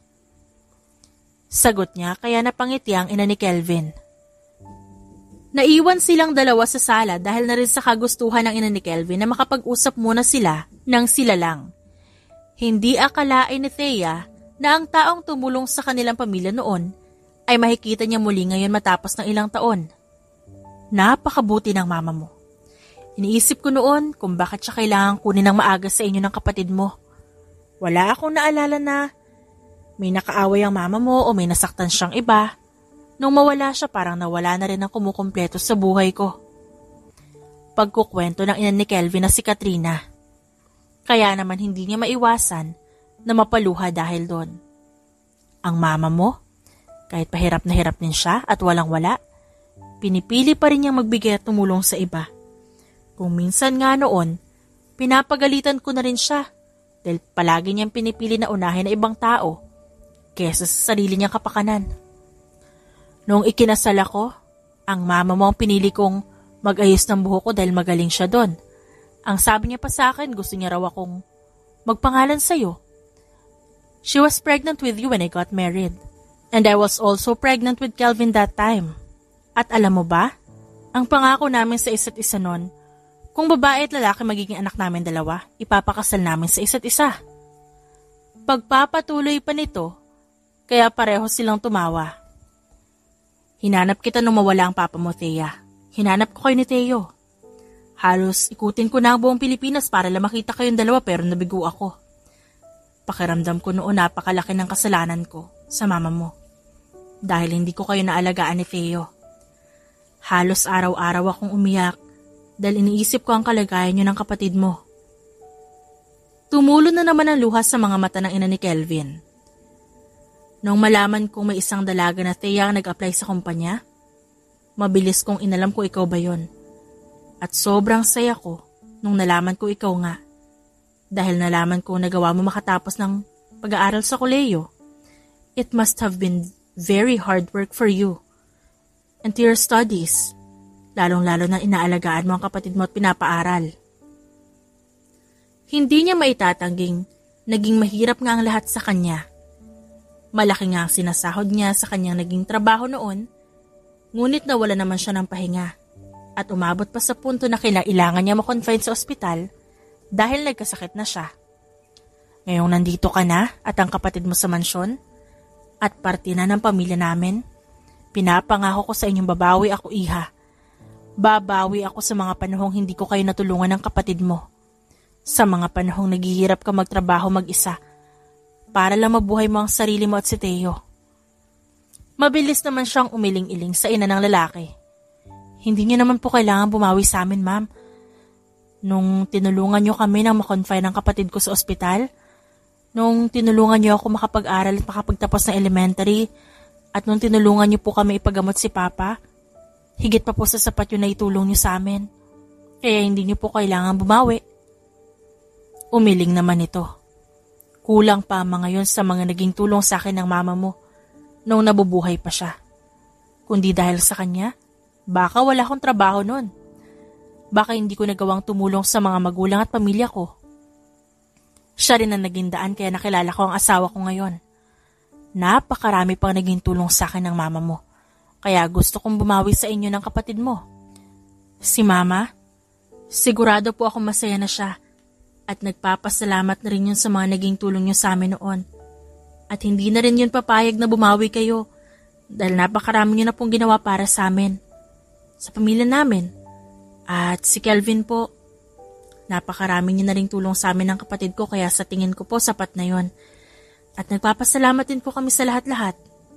Sagot niya kaya napangiti ang ina ni Kelvin. Naiwan silang dalawa sa sala dahil na rin sa kagustuhan ng ina ni Kelvin na makapag-usap muna sila ng sila lang. Hindi akalain ni Thea na ang taong tumulong sa kanilang pamilya noon ay makikita niya muli ngayon matapos ng ilang taon. Napakabuti ng mama mo. Iniisip ko noon kung bakit siya kailangang kunin ng maaga sa inyo ng kapatid mo. Wala akong naalala na may nakaaway ang mama mo o may nasaktan siyang iba. Nung mawala siya, parang nawala na rin ang kumukumpleto sa buhay ko. Pagkukwento ng ina ni Kelvin na si Katrina. Kaya naman hindi niya maiwasan na mapaluha dahil doon. Ang mama mo, kahit pahirap na hirap din siya at walang-wala, pinipili pa rin niyang magbigay at tumulong sa iba. Kung minsan nga noon, pinapagalitan ko na rin siya dahil palagi niyang pinipili na unahin na ibang tao kesa sa sarili niyang kapakanan. Noong ikinasal ako, ang mama mo ang pinili kong mag-ayos ng buhok ko dahil magaling siya doon. Ang sabi niya pa sa akin, gusto niya raw akong magpangalan sa'yo. She was pregnant with you when I got married. And I was also pregnant with Kelvin that time. At alam mo ba, ang pangako namin sa isa't isa noon, kung babae at lalaki magiging anak namin dalawa, ipapakasal namin sa isa't isa. Pagpapatuloy pa nito, kaya pareho silang tumawa. Hinanap kita nung mawala ang papa mo, Thea. Hinanap ko kayo ni Theo. Halos ikutin ko na ang buong Pilipinas para lang makita kayong dalawa pero nabigo ako. Pakiramdam ko noon napakalaki ng kasalanan ko sa mama mo. Dahil hindi ko kayo naalagaan ni Theo. Halos araw-araw akong umiyak dahil iniisip ko ang kalagayan niyo ng kapatid mo. Tumulo na naman ang luha sa mga mata ng ina ni Kelvin. Nung malaman kong may isang dalaga na Thea ang nag-apply sa kumpanya, mabilis kong inalam ko ikaw ba yon. At sobrang saya ko nung nalaman ko ikaw nga. Dahil nalaman ko nagawa mo makatapos ng pag-aaral sa koleyo. It must have been very hard work for you. And to your studies, lalong-lalo na inaalagaan mo ang kapatid mo at pinapaaral. Hindi niya maitatangging naging mahirap nga ang lahat sa kanya. Malaki nga ang sinasahod niya sa kanyang naging trabaho noon, ngunit nawala naman siya ng pahinga at umabot pa sa punto na kailangan niya ma-confine sa ospital dahil nagkasakit na siya. Ngayong nandito ka na at ang kapatid mo sa mansyon at parte na ng pamilya namin, pinapangako ko sa inyong babawi ako, iha. Babawi ako sa mga panahong hindi ko kayo natulungan ng kapatid mo. Sa mga panahong naghihirap ka magtrabaho mag-isa para lang mabuhay mo ang sarili mo at si Theo. Mabilis naman siyang umiling-iling sa ina ng lalaki. Hindi niyo naman po kailangan bumawi sa amin, ma'am. Nung tinulungan niyo kami nang makonfine ng kapatid ko sa ospital, nung tinulungan niyo ako makapag-aral at makapagtapos ng elementary, at nung tinulungan niyo po kami ipagamot si Papa, higit pa po sa sapat yun na itulong niyo sa amin. Kaya hindi niyo po kailangan bumawi. Umiling naman ito. Kulang pa mga yon sa mga naging tulong sa akin ng mama mo nung nabubuhay pa siya. Kundi dahil sa kanya, baka wala akong trabaho nun. Baka hindi ko nagawang tumulong sa mga magulang at pamilya ko. Siya rin ang naging daan kaya nakilala ko ang asawa ko ngayon. Napakarami pang naging tulong sa akin ng mama mo. Kaya gusto kong bumawi sa inyo ng kapatid mo. Si mama, sigurado po akong masaya na siya. At nagpapasalamat na rin yun sa mga naging tulong niyo sa amin noon. At hindi na rin yun papayag na bumawi kayo dahil napakarami niyo na pong ginawa para sa amin. Sa pamilya namin. At si Kelvin po, napakarami niyo na rin tulong sa amin ng kapatid ko kaya sa tingin ko po sapat na yon. At nagpapasalamat din po kami sa lahat-lahat.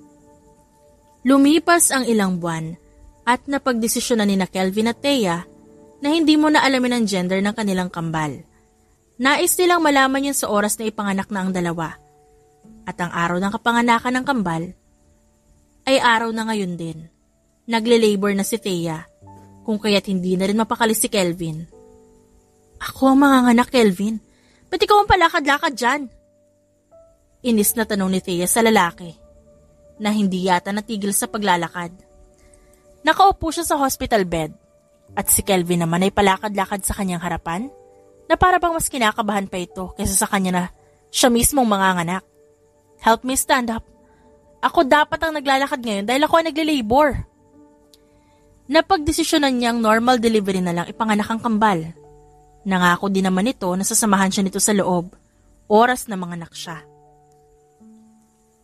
Lumipas ang ilang buwan at napagdesisyonan ni na Kelvin at Thea na hindi mo na alamin ang gender ng kanilang kambal. Nais nilang malaman yun sa oras na ipanganak na ang dalawa. At ang araw ng kapanganakan ng kambal ay araw na ngayon din. Nagle-labor na si Thea, kung kaya't hindi na rin mapakali si Kelvin. Ako ang manganganak, Kelvin. Ba't ikaw ang palakad-lakad dyan? Inis na tanong ni Thea sa lalaki, na hindi yata natigil sa paglalakad. Nakaupo siya sa hospital bed, at si Kelvin naman ay palakad-lakad sa kanyang harapan, na para bang mas kinakabahan pa ito kaysa sa kanya na siya mismong manganganak. Help me stand up. Ako dapat ang naglalakad ngayon dahil ako ay nagle-labor. Napagdesisyonan niyang normal delivery na lang ipanganak ang kambal. Nangako din naman ito na sasamahan siya nito sa loob, oras na manganak siya.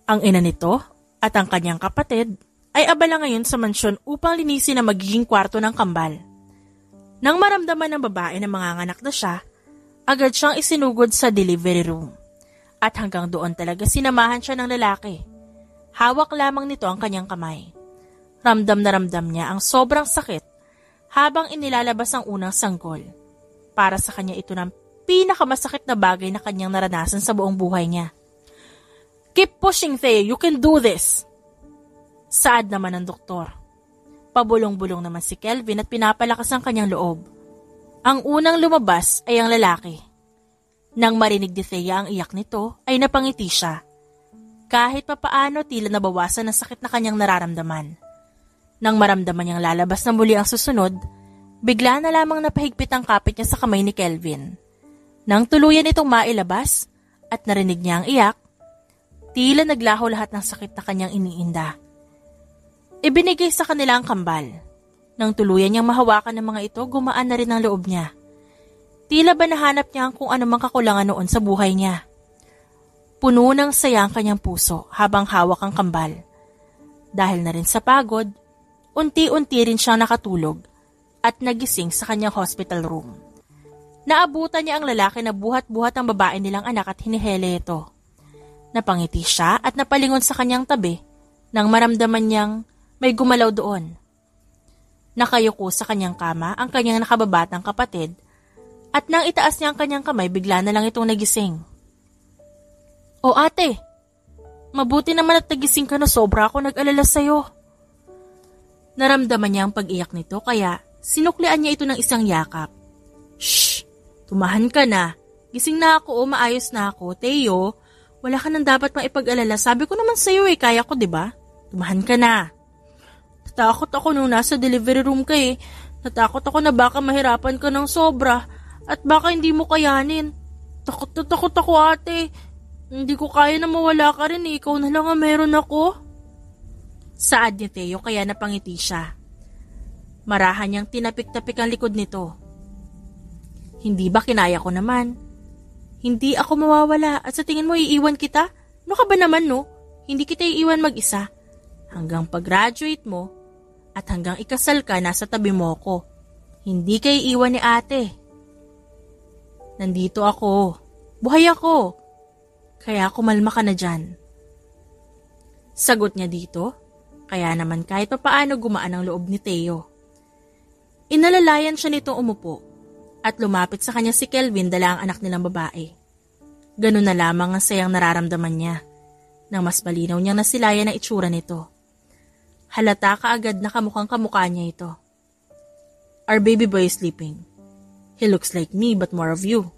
Ang ina nito at ang kanyang kapatid ay abala ngayon sa mansyon upang linisin ang magiging kwarto ng kambal. Nang maramdaman ng babae na manganganak na siya, agad siyang isinugod sa delivery room. At hanggang doon talaga sinamahan siya ng lalaki. Hawak lamang nito ang kanyang kamay. Ramdam na ramdam niya ang sobrang sakit habang inilalabas ang unang sanggol. Para sa kanya ito ng pinakamasakit na bagay na kanyang naranasan sa buong buhay niya. "Keep pushing, Thea. You can do this!" Saad naman ng doktor. Pabulong-bulong naman si Kelvin at pinapalakas ang kanyang loob. Ang unang lumabas ay ang lalaki. Nang marinig ni Thea ang iyak nito, ay napangiti siya. Kahit papaano tila nabawasan ang sakit na kanyang nararamdaman. Nang maramdaman niyang lalabas na muli ang susunod, bigla na lamang napahigpit ang kapit niya sa kamay ni Kelvin. Nang tuluyan itong mailabas at narinig niya ang iyak, tila naglaho lahat ng sakit na kanyang iniinda. Ibinigay sa kanila ang kambal. Nang tuluyan niyang mahawakan ng mga ito, gumaan na rin ang loob niya. Tila ba nahanap niya kung anumang kakulangan noon sa buhay niya. Puno ng saya ang kanyang puso habang hawak ang kambal. Dahil na rin sa pagod, unti-unti rin siyang nakatulog at nagising sa kanyang hospital room. Naabutan niya ang lalaki na buhat-buhat ang babae nilang anak at hinihele ito. Napangiti siya at napalingon sa kanyang tabi nang maramdaman niyang may gumalaw doon. Nakayuko sa kanyang kama ang kanyang nakababatang kapatid at nang itaas niya ang kanyang kamay, bigla na lang itong nagising. "O ate, mabuti naman at nagising ka na, sobra ako nag-alala sa'yo." Naramdaman niya ang pag-iyak nito kaya sinuklian niya ito ng isang yakap. "Shh! Tumahan ka na. Gising na ako o maayos na ako. Teo, wala ka nang dapat maipag-alala. Sabi ko naman sa'yo eh, kaya ko, diba? Tumahan ka na." Natakot ako nung nasa delivery room ka eh. Natakot ako na baka mahirapan ka ng sobra at baka hindi mo kayanin. Takot na takot ako ate. Hindi ko kaya na mawala ka rin eh. Ikaw na lang ang meron ako. Saad ni Teo kaya napangiti siya. Marahan niyang tinapik-tapik ang likod nito. "Hindi ba kinaya ko naman? Hindi ako mawawala at sa tingin mo iiwan kita? Ano ka ba naman no? Hindi kita iiwan mag-isa. Hanggang pag-graduate mo at hanggang ikasal ka, nasa tabi mo ko. Hindi kayo iiwan ni ate. Nandito ako. Buhay ako. Kaya kumalma ka na dyan." Sagot niya dito, kaya naman kahit papaano gumaan ang loob ni Teo. Inalalayan siya nitong umupo at lumapit sa kanya si Kelvin, dala ang anak nilang babae. Ganun na lamang ang sayang nararamdaman niya nang mas malinaw niyang nasilayan ang itsura nito. Halata kaagad na kamukhang kamukha niya ito. "Our baby boy is sleeping. He looks like me but more of you."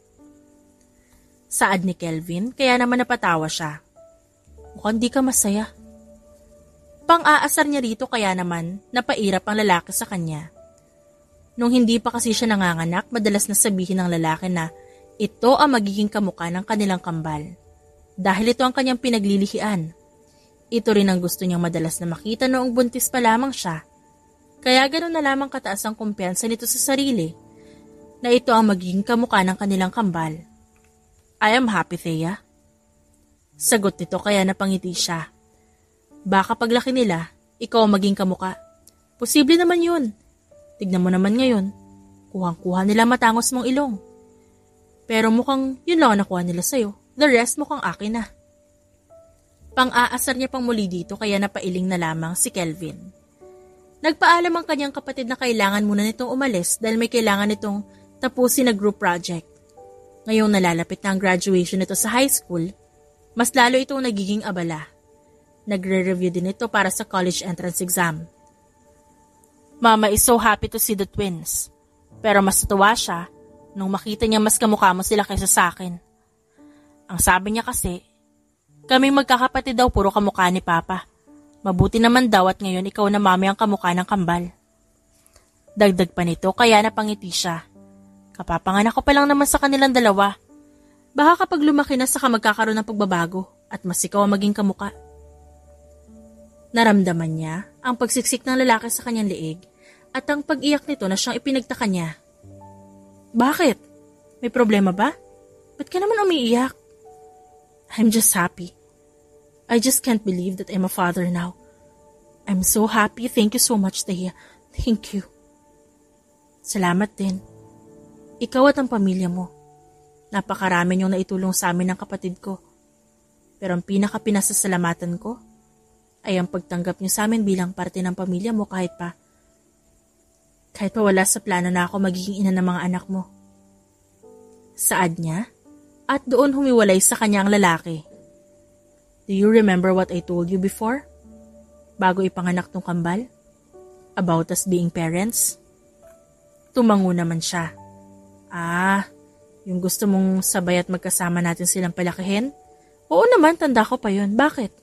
Saad ni Kelvin, kaya naman napatawa siya. "Mukhang di ka masaya." Pang-aasar niya rito kaya naman napairap ang lalaki sa kanya. Nung hindi pa kasi siya nanganganak, madalas na sabihin ng lalaki na ito ang magiging kamukha ng kanilang kambal. Dahil ito ang kanyang pinaglilihian. Ito rin ang gusto niyang madalas na makita noong buntis pa lamang siya. Kaya ganoon na lamang kataas ang kumpiyansa nito sa sarili na ito ang magiging kamukha ng kanilang kambal. "I am happy, Thea." Sagot nito kaya napangiti siya. Baka paglaki nila, ikaw ang maging kamukha. Posible naman yun. Tignan mo naman ngayon, kuhang-kuha nila matangos mong ilong. Pero mukhang yun lang ang nakuha nila sa'yo. The rest mukhang akin na. Pang-aasar niya pang muli dito kaya napailing na lamang si Kelvin. Nagpaalam ang kanyang kapatid na kailangan muna nitong umalis dahil may kailangan nitong tapusin na group project. Ngayong nalalapit na ang graduation nito sa high school, mas lalo itong nagiging abala. Nagre-review din ito para sa college entrance exam. Mama is so happy to see the twins. Pero mas natuwa siya nung makita niya mas kamukha mo sila kaysa sa akin. Ang sabi niya kasi, kaming magkakapatid daw puro kamukha ni Papa. Mabuti naman daw at ngayon ikaw na mami ang kamukha ng kambal. Dagdag pa nito kaya napangiti siya. Kapapanganak ko pa lang naman sa kanilang dalawa. Baka kapag lumaki na saka magkakaroon ng pagbabago at mas ikaw ang maging kamukha. Naramdaman niya ang pagsiksik ng lalaki sa kanyang leeg at ang pag-iyak nito na siyang ipinagtaka niya. Bakit? May problema ba? Ba't ka naman umiiyak? I'm just happy. I just can't believe that I'm a father now. I'm so happy. Thank you so much, Thea. Thank you. Salamat din. Ikaw at ang pamilya mo. Napakarami niyong naitulong sa amin ng kapatid ko. Pero ang pinaka-pinasasalamatan ko ay ang pagtanggap niyo sa amin bilang parte ng pamilya mo kahit pa kahit pa wala sa plano na ako magiging ina ng mga anak mo. Saad niya at doon humiwalay sa kanyang lalaki. Do you remember what I told you before? Bago ipanganak tong kambal? About us being parents? Tumango naman siya. Ah, yung gusto mong sabay at magkasama natin silang palakihin? Oo naman, tanda ko pa yun. Bakit?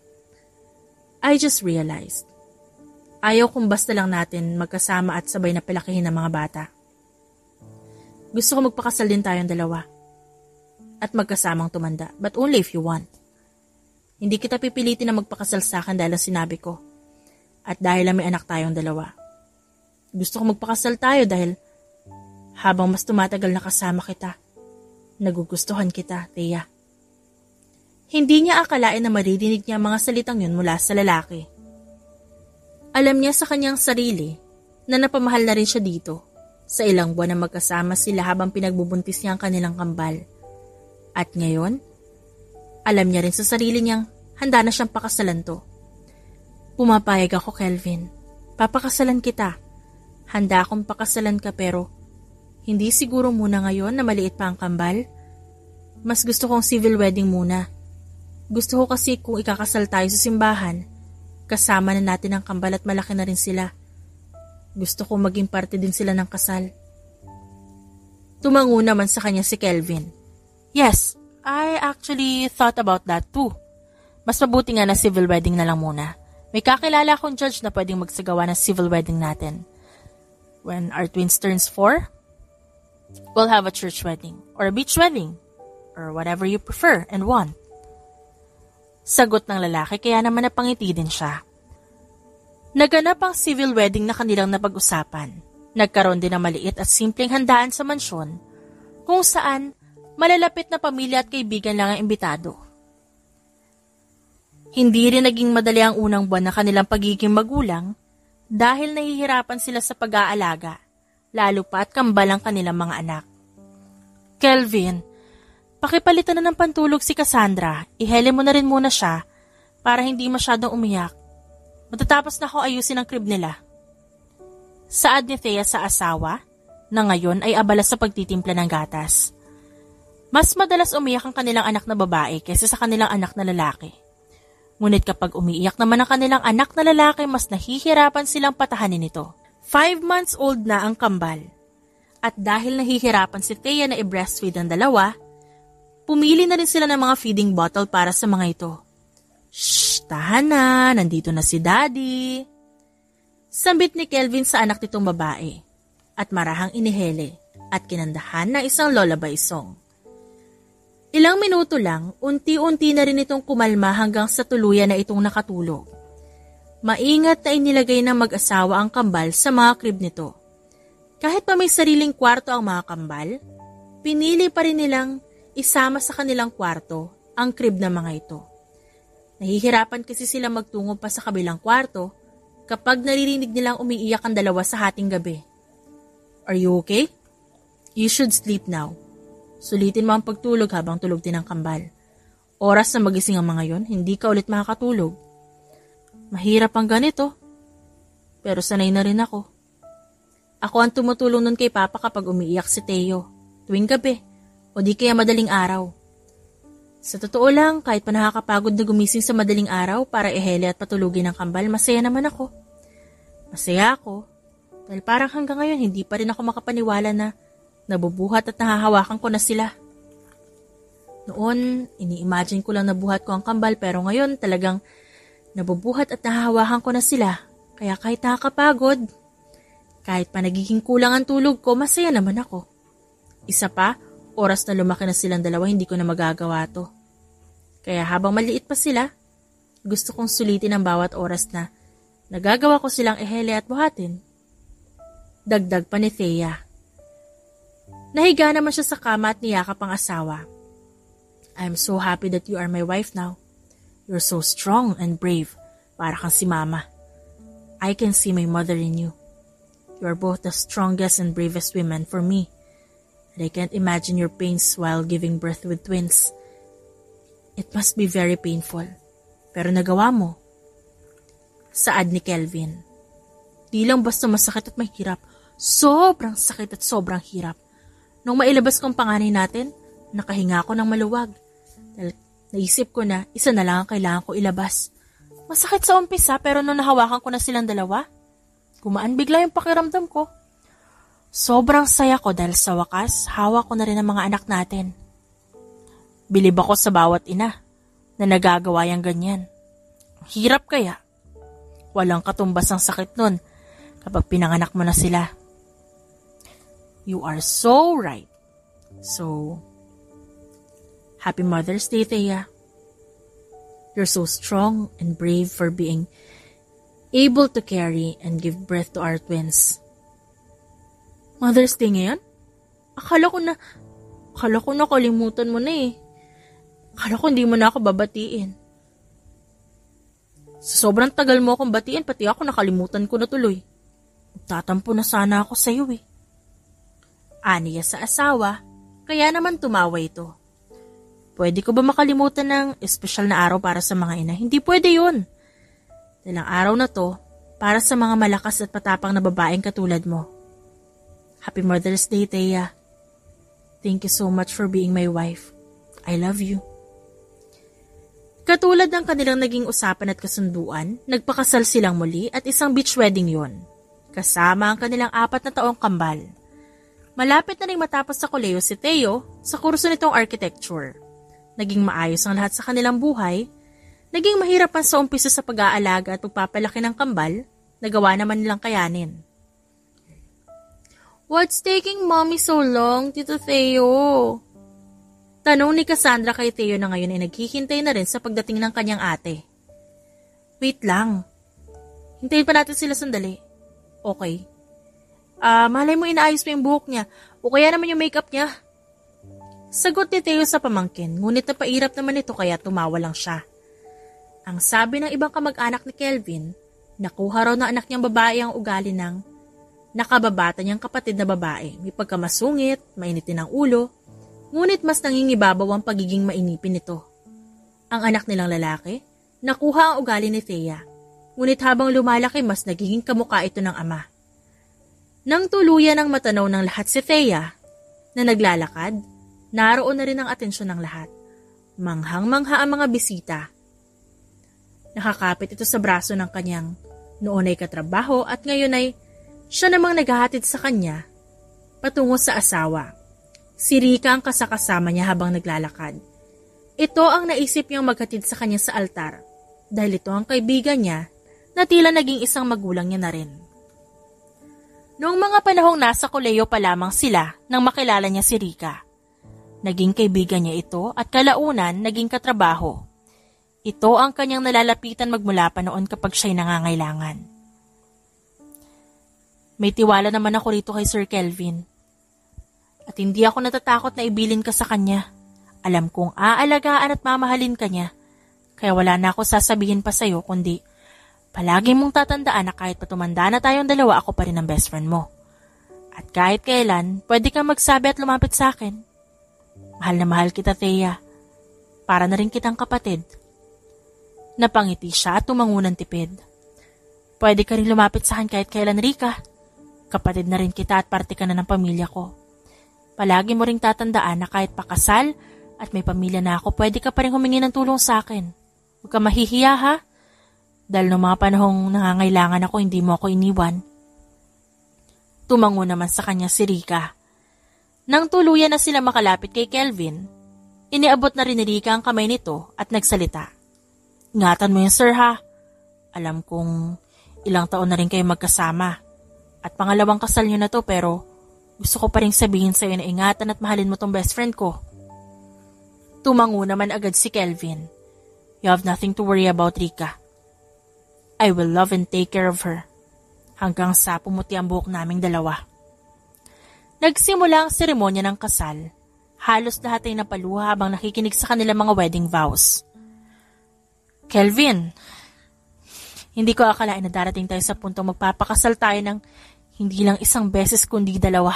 I just realized. Ayaw kung basta lang natin magkasama at sabay na palakihin ng mga bata. Gusto ko magpakasal din tayong dalawa. At magkasamang tumanda, but only if you want. Hindi kita pipilitin na magpakasal sa akin dahil ang sinabi ko. At dahil lang may anak tayong dalawa. Gusto ko magpakasal tayo dahil habang mas tumatagal na kasama kita, nagugustuhan kita, Thea. Hindi niya akalain na maririnig niya mga salitang yun mula sa lalaki. Alam niya sa kanyang sarili na napamahal na rin siya dito sa ilang buwan na magkasama sila habang pinagbubuntis niya ang kanilang kambal. At ngayon, alam niya rin sa sarili niyang handa na siyang pakasalan to. Pumapayag ako, Kelvin. Papakasalan kita. Handa akong pakasalan ka pero hindi siguro muna ngayon na maliit pa ang kambal. Mas gusto kong civil wedding muna. Gusto ko kasi kung ikakasal tayo sa simbahan, kasama na natin ang kambal at malaki na rin sila. Gusto ko maging parte din sila ng kasal. Tumango naman sa kanya si Kelvin. Yes, I actually thought about that too. Mas mabuti nga na civil wedding na lang muna. May kakilala akong judge na pwedeng magsagawa ng civil wedding natin. When our twins turns four, we'll have a church wedding or a beach wedding or whatever you prefer and want. Sagot ng lalaki kaya naman napangiti din siya. Naganap ang civil wedding na kanilang napag-usapan. Nagkaroon din ng maliit at simpleng handaan sa mansyon kung saan malalapit na pamilya at kaibigan lang ang imbitado. Hindi rin naging madali ang unang buwan na kanilang pagiging magulang dahil nahihirapan sila sa pag-aalaga, lalo pa at kambal ang kanilang mga anak. Kelvin, pakipalitan na ng pantulog si Cassandra. Ihele mo na rin muna siya para hindi masyadong umiyak. Matatapos na ako ayusin ang crib nila. Saad ni Thea sa asawa na ngayon ay abala sa pagtitimpla ng gatas. Mas madalas umiyak ang kanilang anak na babae kaysa sa kanilang anak na lalaki. Ngunit kapag umiiyak naman ang kanilang anak na lalaki, mas nahihirapan silang patahanin ito. Five months old na ang kambal. At dahil nahihirapan si Thea na i-breastfeed ang dalawa, pumili na rin sila ng mga feeding bottle para sa mga ito. Shh, tahan na, nandito na si Daddy. Sambit ni Kelvin sa anak nitong babae at marahang inihele at kinandahan ng isang lullaby song. Ilang minuto lang, unti-unti na rin itong kumalma hanggang sa tuluyan na itong nakatulog. Maingat na inilagay ng mag-asawa ang kambal sa mga crib nito. Kahit pa may sariling kwarto ang mga kambal, pinili pa rin nilang isama sa kanilang kwarto ang crib ng mga ito. Nahihirapan kasi sila magtungo pa sa kabilang kwarto kapag naririnig nilang umiiyak ang dalawa sa hating gabi. Are you okay? You should sleep now. Sulitin mo ang pagtulog habang tulog din ang kambal. Oras na magising ang mga yon, hindi ka ulit makakatulog. Mahirap ang ganito. Pero sanay na rin ako. Ako ang tumutulong nun kay Papa kapag umiiyak si Teo, tuwing gabi, o di kaya madaling araw. Sa totoo lang, kahit pa nakakapagod na gumising sa madaling araw para ihele at patulugin ang kambal, masaya naman ako. Masaya ako, dahil parang hanggang ngayon hindi pa rin ako makapaniwala na nabubuhat at nahahawakan ko na sila. Noon, ini-imagine ko lang nabuhat ko ang kambal pero ngayon talagang nabubuhat at nahahawakan ko na sila. Kaya kahit nakakapagod, kahit pa nagiging kulang ang tulog ko, masaya naman ako. Isa pa, oras na lumaki na silang dalawa, hindi ko na magagawa to. Kaya habang maliit pa sila, gusto kong sulitin ang bawat oras na nagagawa ko silang ihele at buhatin. Dagdag pa ni Thea. Nahiga naman siya sa kama at niyakap ang asawa. I'm so happy that you are my wife now. You're so strong and brave, para kang si Mama. I can see my mother in you. You are both the strongest and bravest women for me. And I can't imagine your pains while giving birth with twins. It must be very painful. Pero nagawa mo. Saad ni Kelvin. Di lang basta masakit at mahirap. Sobrang sakit at sobrang hirap. Nung mailabas kong panganay natin, nakahinga ako ng maluwag. Dahil naisip ko na isa na lang ang kailangan ko ilabas. Masakit sa umpisa pero nung nahawakan ko na silang dalawa, gumaan bigla yung pakiramdam ko. Sobrang saya ko dahil sa wakas, hawak ko na rin ang mga anak natin. Bilib ako sa bawat ina na nagagawa yung ganyan. Hirap kaya. Walang katumbas ang sakit nun kapag pinanganak mo na sila. You are so right. So, happy Mother's Day, Thea. You're so strong and brave for being able to carry and give birth to our twins. Mother's Day ngayon? Akala ko na, akala ko na kalimutan mo na eh. Akala ko hindi mo na ako babatiin. Sa sobrang tagal mo akong batiin, pati ako nakalimutan ko na tuloy. Tatampo na sana ako sa iyo eh. Aniya sa asawa, kaya naman tumawa ito. Pwede ko ba makalimutan ng espesyal na araw para sa mga ina? Hindi pwede yun. Dahil ang araw na to, para sa mga malakas at patapang na babaeng katulad mo. Happy Mother's Day, Thea. Thank you so much for being my wife. I love you. Katulad ng kanilang naging usapan at kasunduan, nagpakasal silang muli at isang beach wedding yon. Kasama ang kanilang apat na taong kambal. Malapit na rin matapos sa kolehiyo si Theo sa kurso nitong architecture. Naging maayos ang lahat sa kanilang buhay. Naging mahirapan sa umpisa sa pag-aalaga at pagpapalaki ng kambal, nagawa naman nilang kayanin. What's taking mommy so long, Tito Theo? Tanong ni Cassandra kay Theo na ngayon ay naghihintay na rin sa pagdating ng kanyang ate. Wait lang. Hintayin pa natin sila sandali. Okay. Ah, uh, malay mo inaayos mo yung buhok niya o kaya naman yung makeup niya. Sagot ni Theo sa pamangkin, ngunit napairap naman ito kaya tumawa lang siya. Ang sabi ng ibang kamag-anak ni Kelvin, nakuha raw ng anak niyang babae ang ugali ng nakababata niyang kapatid na babae. May pagkamasungit, mainitin ang ulo, ngunit mas nangingibabaw ang pagiging mainipin nito. Ang anak nilang lalaki, nakuha ang ugali ni Thea, ngunit habang lumalaki mas nagiging kamukha ito ng ama. Nang tuluyan ang matanaw ng lahat si Thea, na naglalakad, naroon na rin ang atensyon ng lahat. Manghang-mangha ang mga bisita. Nakakapit ito sa braso ng kanyang noon ay katrabaho at ngayon ay siya namang naghahatid sa kanya patungo sa asawa. Si Rika ang kasakasama niya habang naglalakad. Ito ang naisip niyang maghatid sa kanya sa altar dahil ito ang kaibigan niya na tila naging isang magulang niya na rin. Noong mga panahong nasa kolehiyo pa lamang sila nang makilala niya si Rika. Naging kaibigan niya ito at kalaunan naging katrabaho. Ito ang kanyang nalalapitan magmula pa noon kapag siya'y nangangailangan. May tiwala naman ako rito kay Sir Kelvin. At hindi ako natatakot na ibilin ka sa kanya. Alam kong aalagaan at mamahalin ka niya. Kaya wala na ako sasabihin pa sa'yo kundi palagi mong tatandaan na kahit patumanda na tayong dalawa ako pa rin ang best friend mo. At kahit kailan, pwede kang magsabi at lumapit sa akin. Mahal na mahal kita, Thea. Para na rin kitang kapatid. Napangiti siya at tumango ng tipid. Pwede ka rin lumapit sa akin kahit kailan, Rika. Kapatid na rin kita at parte ka na ng pamilya ko. Palagi mo ring tatandaan na kahit pakasal at may pamilya na ako, pwede ka pa rin humingi ng tulong sa akin. Huwag ka mahihiya, ha? Dahil noong mga panahong nangangailangan ako, hindi mo ako iniwan. Tumango naman sa kanya si Rika. Nang tuluyan na sila makalapit kay Kelvin, iniabot na rin ni Rika ang kamay nito at nagsalita. Ingatan mo yun, sir, ha? Alam kong ilang taon na rin kayo magkasama. At pangalawang kasal nyo na to, pero gusto ko pa rin sabihin sa'yo na ingatan at mahalin mo tong best friend ko. Tumango naman agad si Kelvin. You have nothing to worry about, Rika. I will love and take care of her. Hanggang sa pumuti ang buhok naming dalawa. Nagsimula ang seremonya ng kasal. Halos lahat ay napaluha habang nakikinig sa kanilang mga wedding vows. Kelvin, hindi ko akalain na darating tayo sa puntong magpapakasal tayo ng hindi lang isang beses kundi dalawa.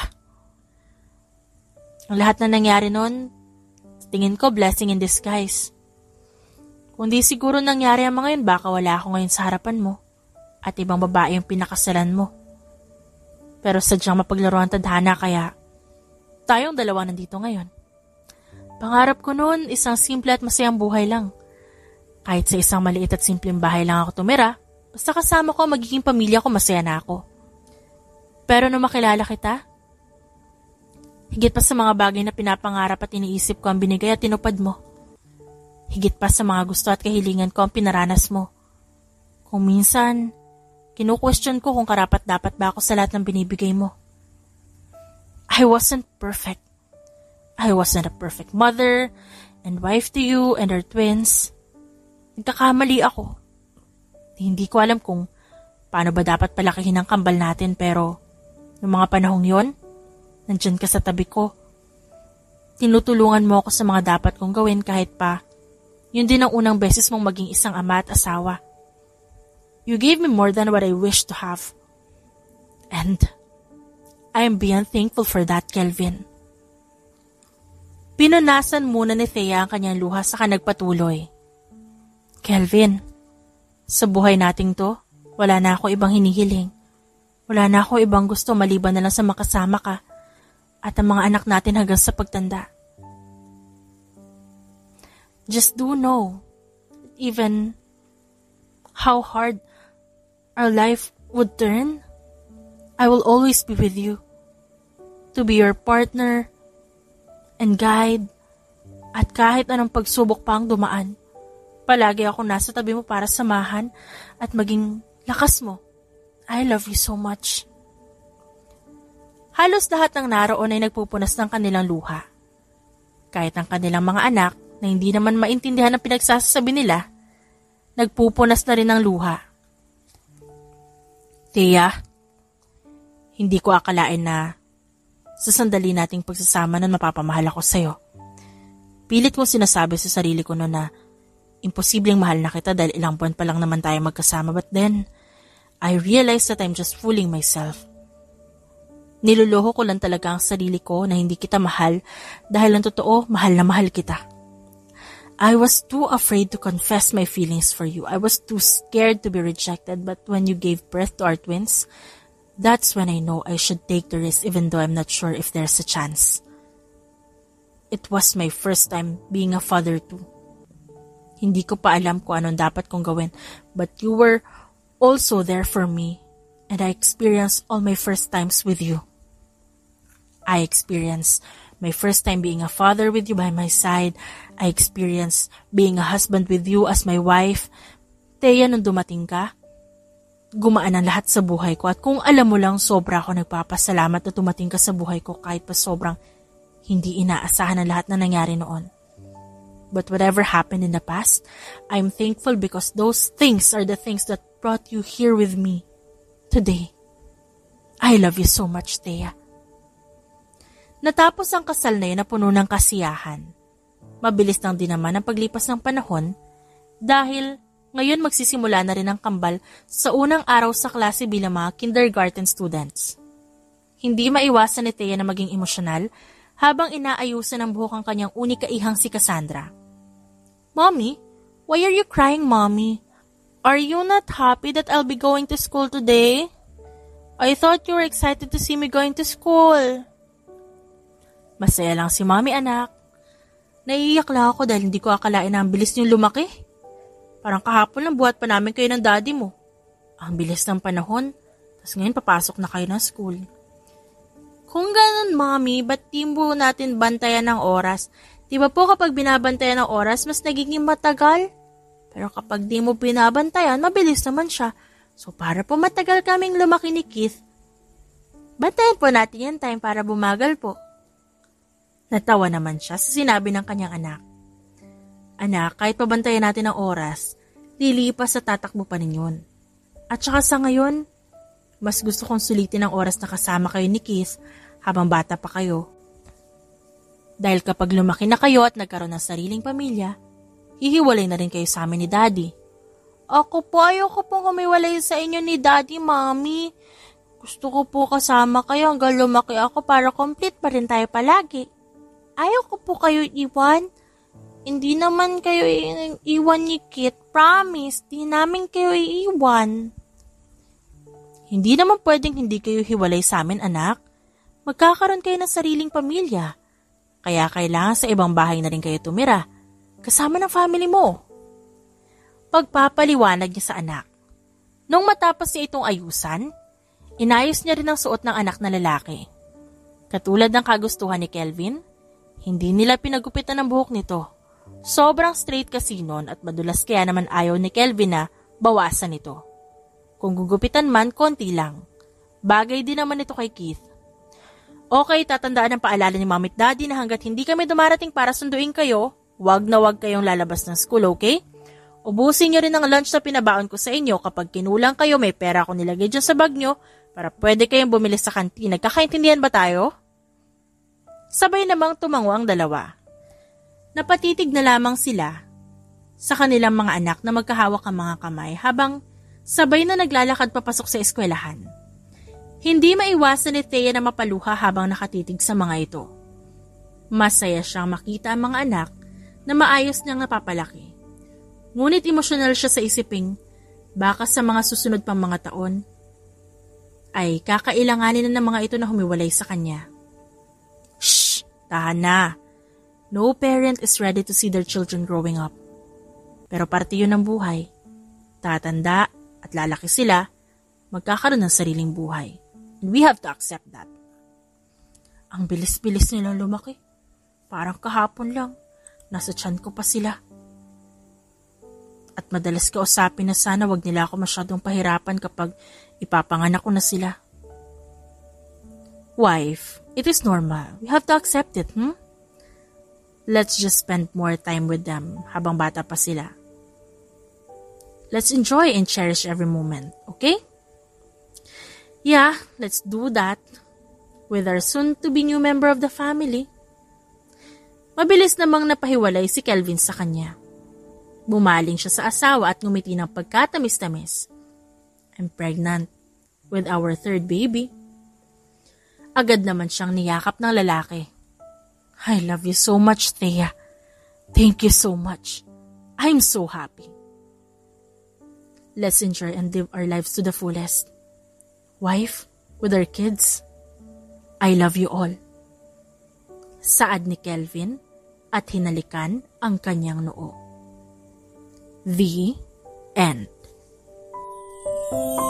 Ang lahat na nangyari noon, tingin ko blessing in disguise. Kung di siguro nangyari ang mga yun, baka wala ako ngayon sa harapan mo at ibang babae yung pinakasalan mo. Pero sadyang mapaglaro ang tadhana kaya tayong dalawa nandito ngayon. Pangarap ko noon, isang simple at masayang buhay lang. Kahit sa isang maliit at simpleng bahay lang ako tumira, basta kasama ko magiging pamilya ko, masaya na ako. Pero nung makilala kita, higit pa sa mga bagay na pinapangarap at iniisip ko ang binigay at tinupad mo. Higit pa sa mga gusto at kahilingan ko ang pinaranas mo. Kung minsan, kinu-question ko kung karapat-dapat ba ako sa lahat ng binibigay mo. I wasn't perfect. I wasn't a perfect mother and wife to you and our twins. Nagkakamali ako. Hindi ko alam kung paano ba dapat palakihin ang kambal natin pero noong mga panahong yon, nandyan ka sa tabi ko. Tinutulungan mo ako sa mga dapat kong gawin kahit pa yun din ang unang beses mong maging isang ama at asawa. You gave me more than what I wished to have. And I am beyond thankful for that, Kelvin. Pinunasan muna ni Thea ang kanyang luha saka nagpatuloy. Kelvin, sa buhay nating to, wala na ako ibang hinihiling. Wala na ako ibang gusto maliban na lang sa makasama ka at ang mga anak natin hanggang sa pagtanda. Just do know, even how hard our life would turn, I will always be with you. To be your partner and guide at kahit anong pagsubok pa ang dumaan. Palagi ako nasa tabi mo para samahan at maging lakas mo. I love you so much. Halos lahat ng naroon ay nagpupunas ng kanilang luha. Kahit ang kanilang mga anak na hindi naman maintindihan ang pinagsasabi nila, nagpupunas na rin ng luha. Thea, hindi ko akalain na sa sandali nating pagsasama nun mapapamahal ako sa'yo. Pilit kong sinasabi sa sarili ko noon na imposibleng mahal na kita dahil ilang buwan pa lang naman tayo magkasama, but then I realized that I'm just fooling myself. Niloloko ko lang talaga ang sarili ko na hindi kita mahal dahil ang totoo, mahal na mahal kita. I was too afraid to confess my feelings for you. I was too scared to be rejected, but when you gave birth to our twins, that's when I know I should take the risk even though I'm not sure if there's a chance. It was my first time being a father too. Hindi ko pa alam kung anong dapat kong gawin, but you were also there for me, and I experienced all my first times with you. I experienced my first time being a father with you by my side. I experienced being a husband with you as my wife. Thea, nung dumating ka, gumaan ang lahat sa buhay ko, at kung alam mo lang, sobra ako nagpapasalamat na dumating ka sa buhay ko kahit pa sobrang hindi inaasahan ang lahat na nangyari noon. But whatever happened in the past, I'm thankful because those things are the things that brought you here with me today. I love you so much, Thea. Natapos ang kasal na yun na puno ng kasiyahan. Mabilis lang din naman ang paglipas ng panahon dahil ngayon magsisimula na rin ang kambal sa unang araw sa klase bilang mga kindergarten students. Hindi maiwasan ni Thea na maging emosyonal habang inaayusan ng buhok ang kanyang unikaihang si Cassandra. Mommy, why are you crying, Mommy? Are you not happy that I'll be going to school today? I thought you were excited to see me going to school. Masaya lang si Mommy, anak. Naiiyak lang ako dahil hindi ko akalain na ang bilis niyong lumaki. Parang kahapon lang buhat pa namin kayo ng daddy mo. Ang bilis ng panahon, tapos ngayon papasok na kayo ng school. Kung ganun, Mommy, ba't di mo natin bantayan ng oras? Di ba po kapag binabantayan ng oras, mas nagiging matagal? Pero kapag di mo binabantayan, mabilis naman siya. So para po matagal kaming lumaki ni Keith, bantayan po natin yan time para bumagal po. Natawa naman siya sa sinabi ng kanyang anak. Anak, kahit pabantayan natin ang oras, lilipas sa tatakbo pa ninyon. At saka sa ngayon, mas gusto kong sulitin ang oras na kasama kayo ni Keith habang bata pa kayo. Dahil kapag lumaki na kayo at nagkaroon ng sariling pamilya, hihiwalay na rin kayo sa amin ni Daddy. Ako po, ayoko pong humiwalay sa inyo ni Daddy, Mommy. Gusto ko po kasama kayo hanggang lumaki ako para complete pa rin tayo palagi. Ayoko po kayo iwan. Hindi naman kayo i- iwan ni Kit. Promise, di namin kayo iiwan. Hindi naman pwedeng hindi kayo hiwalay sa amin, anak. Magkakaroon kayo ng sariling pamilya. Kaya kailangan sa ibang bahay na rin kayo tumira. Kasama ng family mo. Pagpapaliwanag niya sa anak. Nung matapos niya itong ayusan, inayos niya rin ang suot ng anak na lalaki. Katulad ng kagustuhan ni Kelvin, hindi nila pinagupitan ang buhok nito. Sobrang straight kasi nun at madulas kaya naman ayaw ni Kelvin na bawasan ito. Kung gugupitan man, konti lang. Bagay din naman ito kay Keith. Okay, tatandaan ang paalala ni Mom at Daddy na hanggat hindi kami dumarating para sunduin kayo, wag na wag kayong lalabas ng school, okay? Ubusin niyo rin ang lunch na pinabaon ko sa inyo. Kapag kinulang kayo, may pera ako nilagay dyan sa bag nyo para pwede kayong bumili sa kantin. Nagkakaintindihan ba tayo? Sabay namang tumango ang dalawa. Napatitig na lamang sila sa kanilang mga anak na magkahawak ang mga kamay habang sabay na naglalakad papasok sa eskwelahan. Hindi maiwasan ni Thea na mapaluha habang nakatitig sa mga ito. Masaya siyang makita ang mga anak na maayos niyang napapalaki. Ngunit emosyonal siya sa isiping baka sa mga susunod pang mga taon ay kakailanganin na ng mga ito na humiwalay sa kanya. Shh! Tahan na! No parent is ready to see their children growing up. Pero parte yun ng buhay. Tatanda at lalaki sila, magkakaroon ng sariling buhay. And we have to accept that. Ang bilis-bilis nilang lumaki. Parang kahapon lang. Nasa tiyan ko pa sila. At madalas kausapin na sana wag nila ako masyadong pahirapan kapag ipapanganak ko na sila. Wife, it is normal. We have to accept it, hmm? Let's just spend more time with them habang bata pa sila. Let's enjoy and cherish every moment, okay? Yeah, let's do that with our soon-to-be new member of the family. Mabilis namang napahiwalay si Kelvin sa kanya. Bumaling siya sa asawa at ngumiti ng pagkatamis-tamis. I'm pregnant with our third baby. Agad naman siyang niyakap ng lalaki. I love you so much, Thea. Thank you so much. I'm so happy. Let's enjoy and live our lives to the fullest. Wife, with our kids, I love you all. Saad ni Kelvin at hinalikan ang kanyang noo. The end.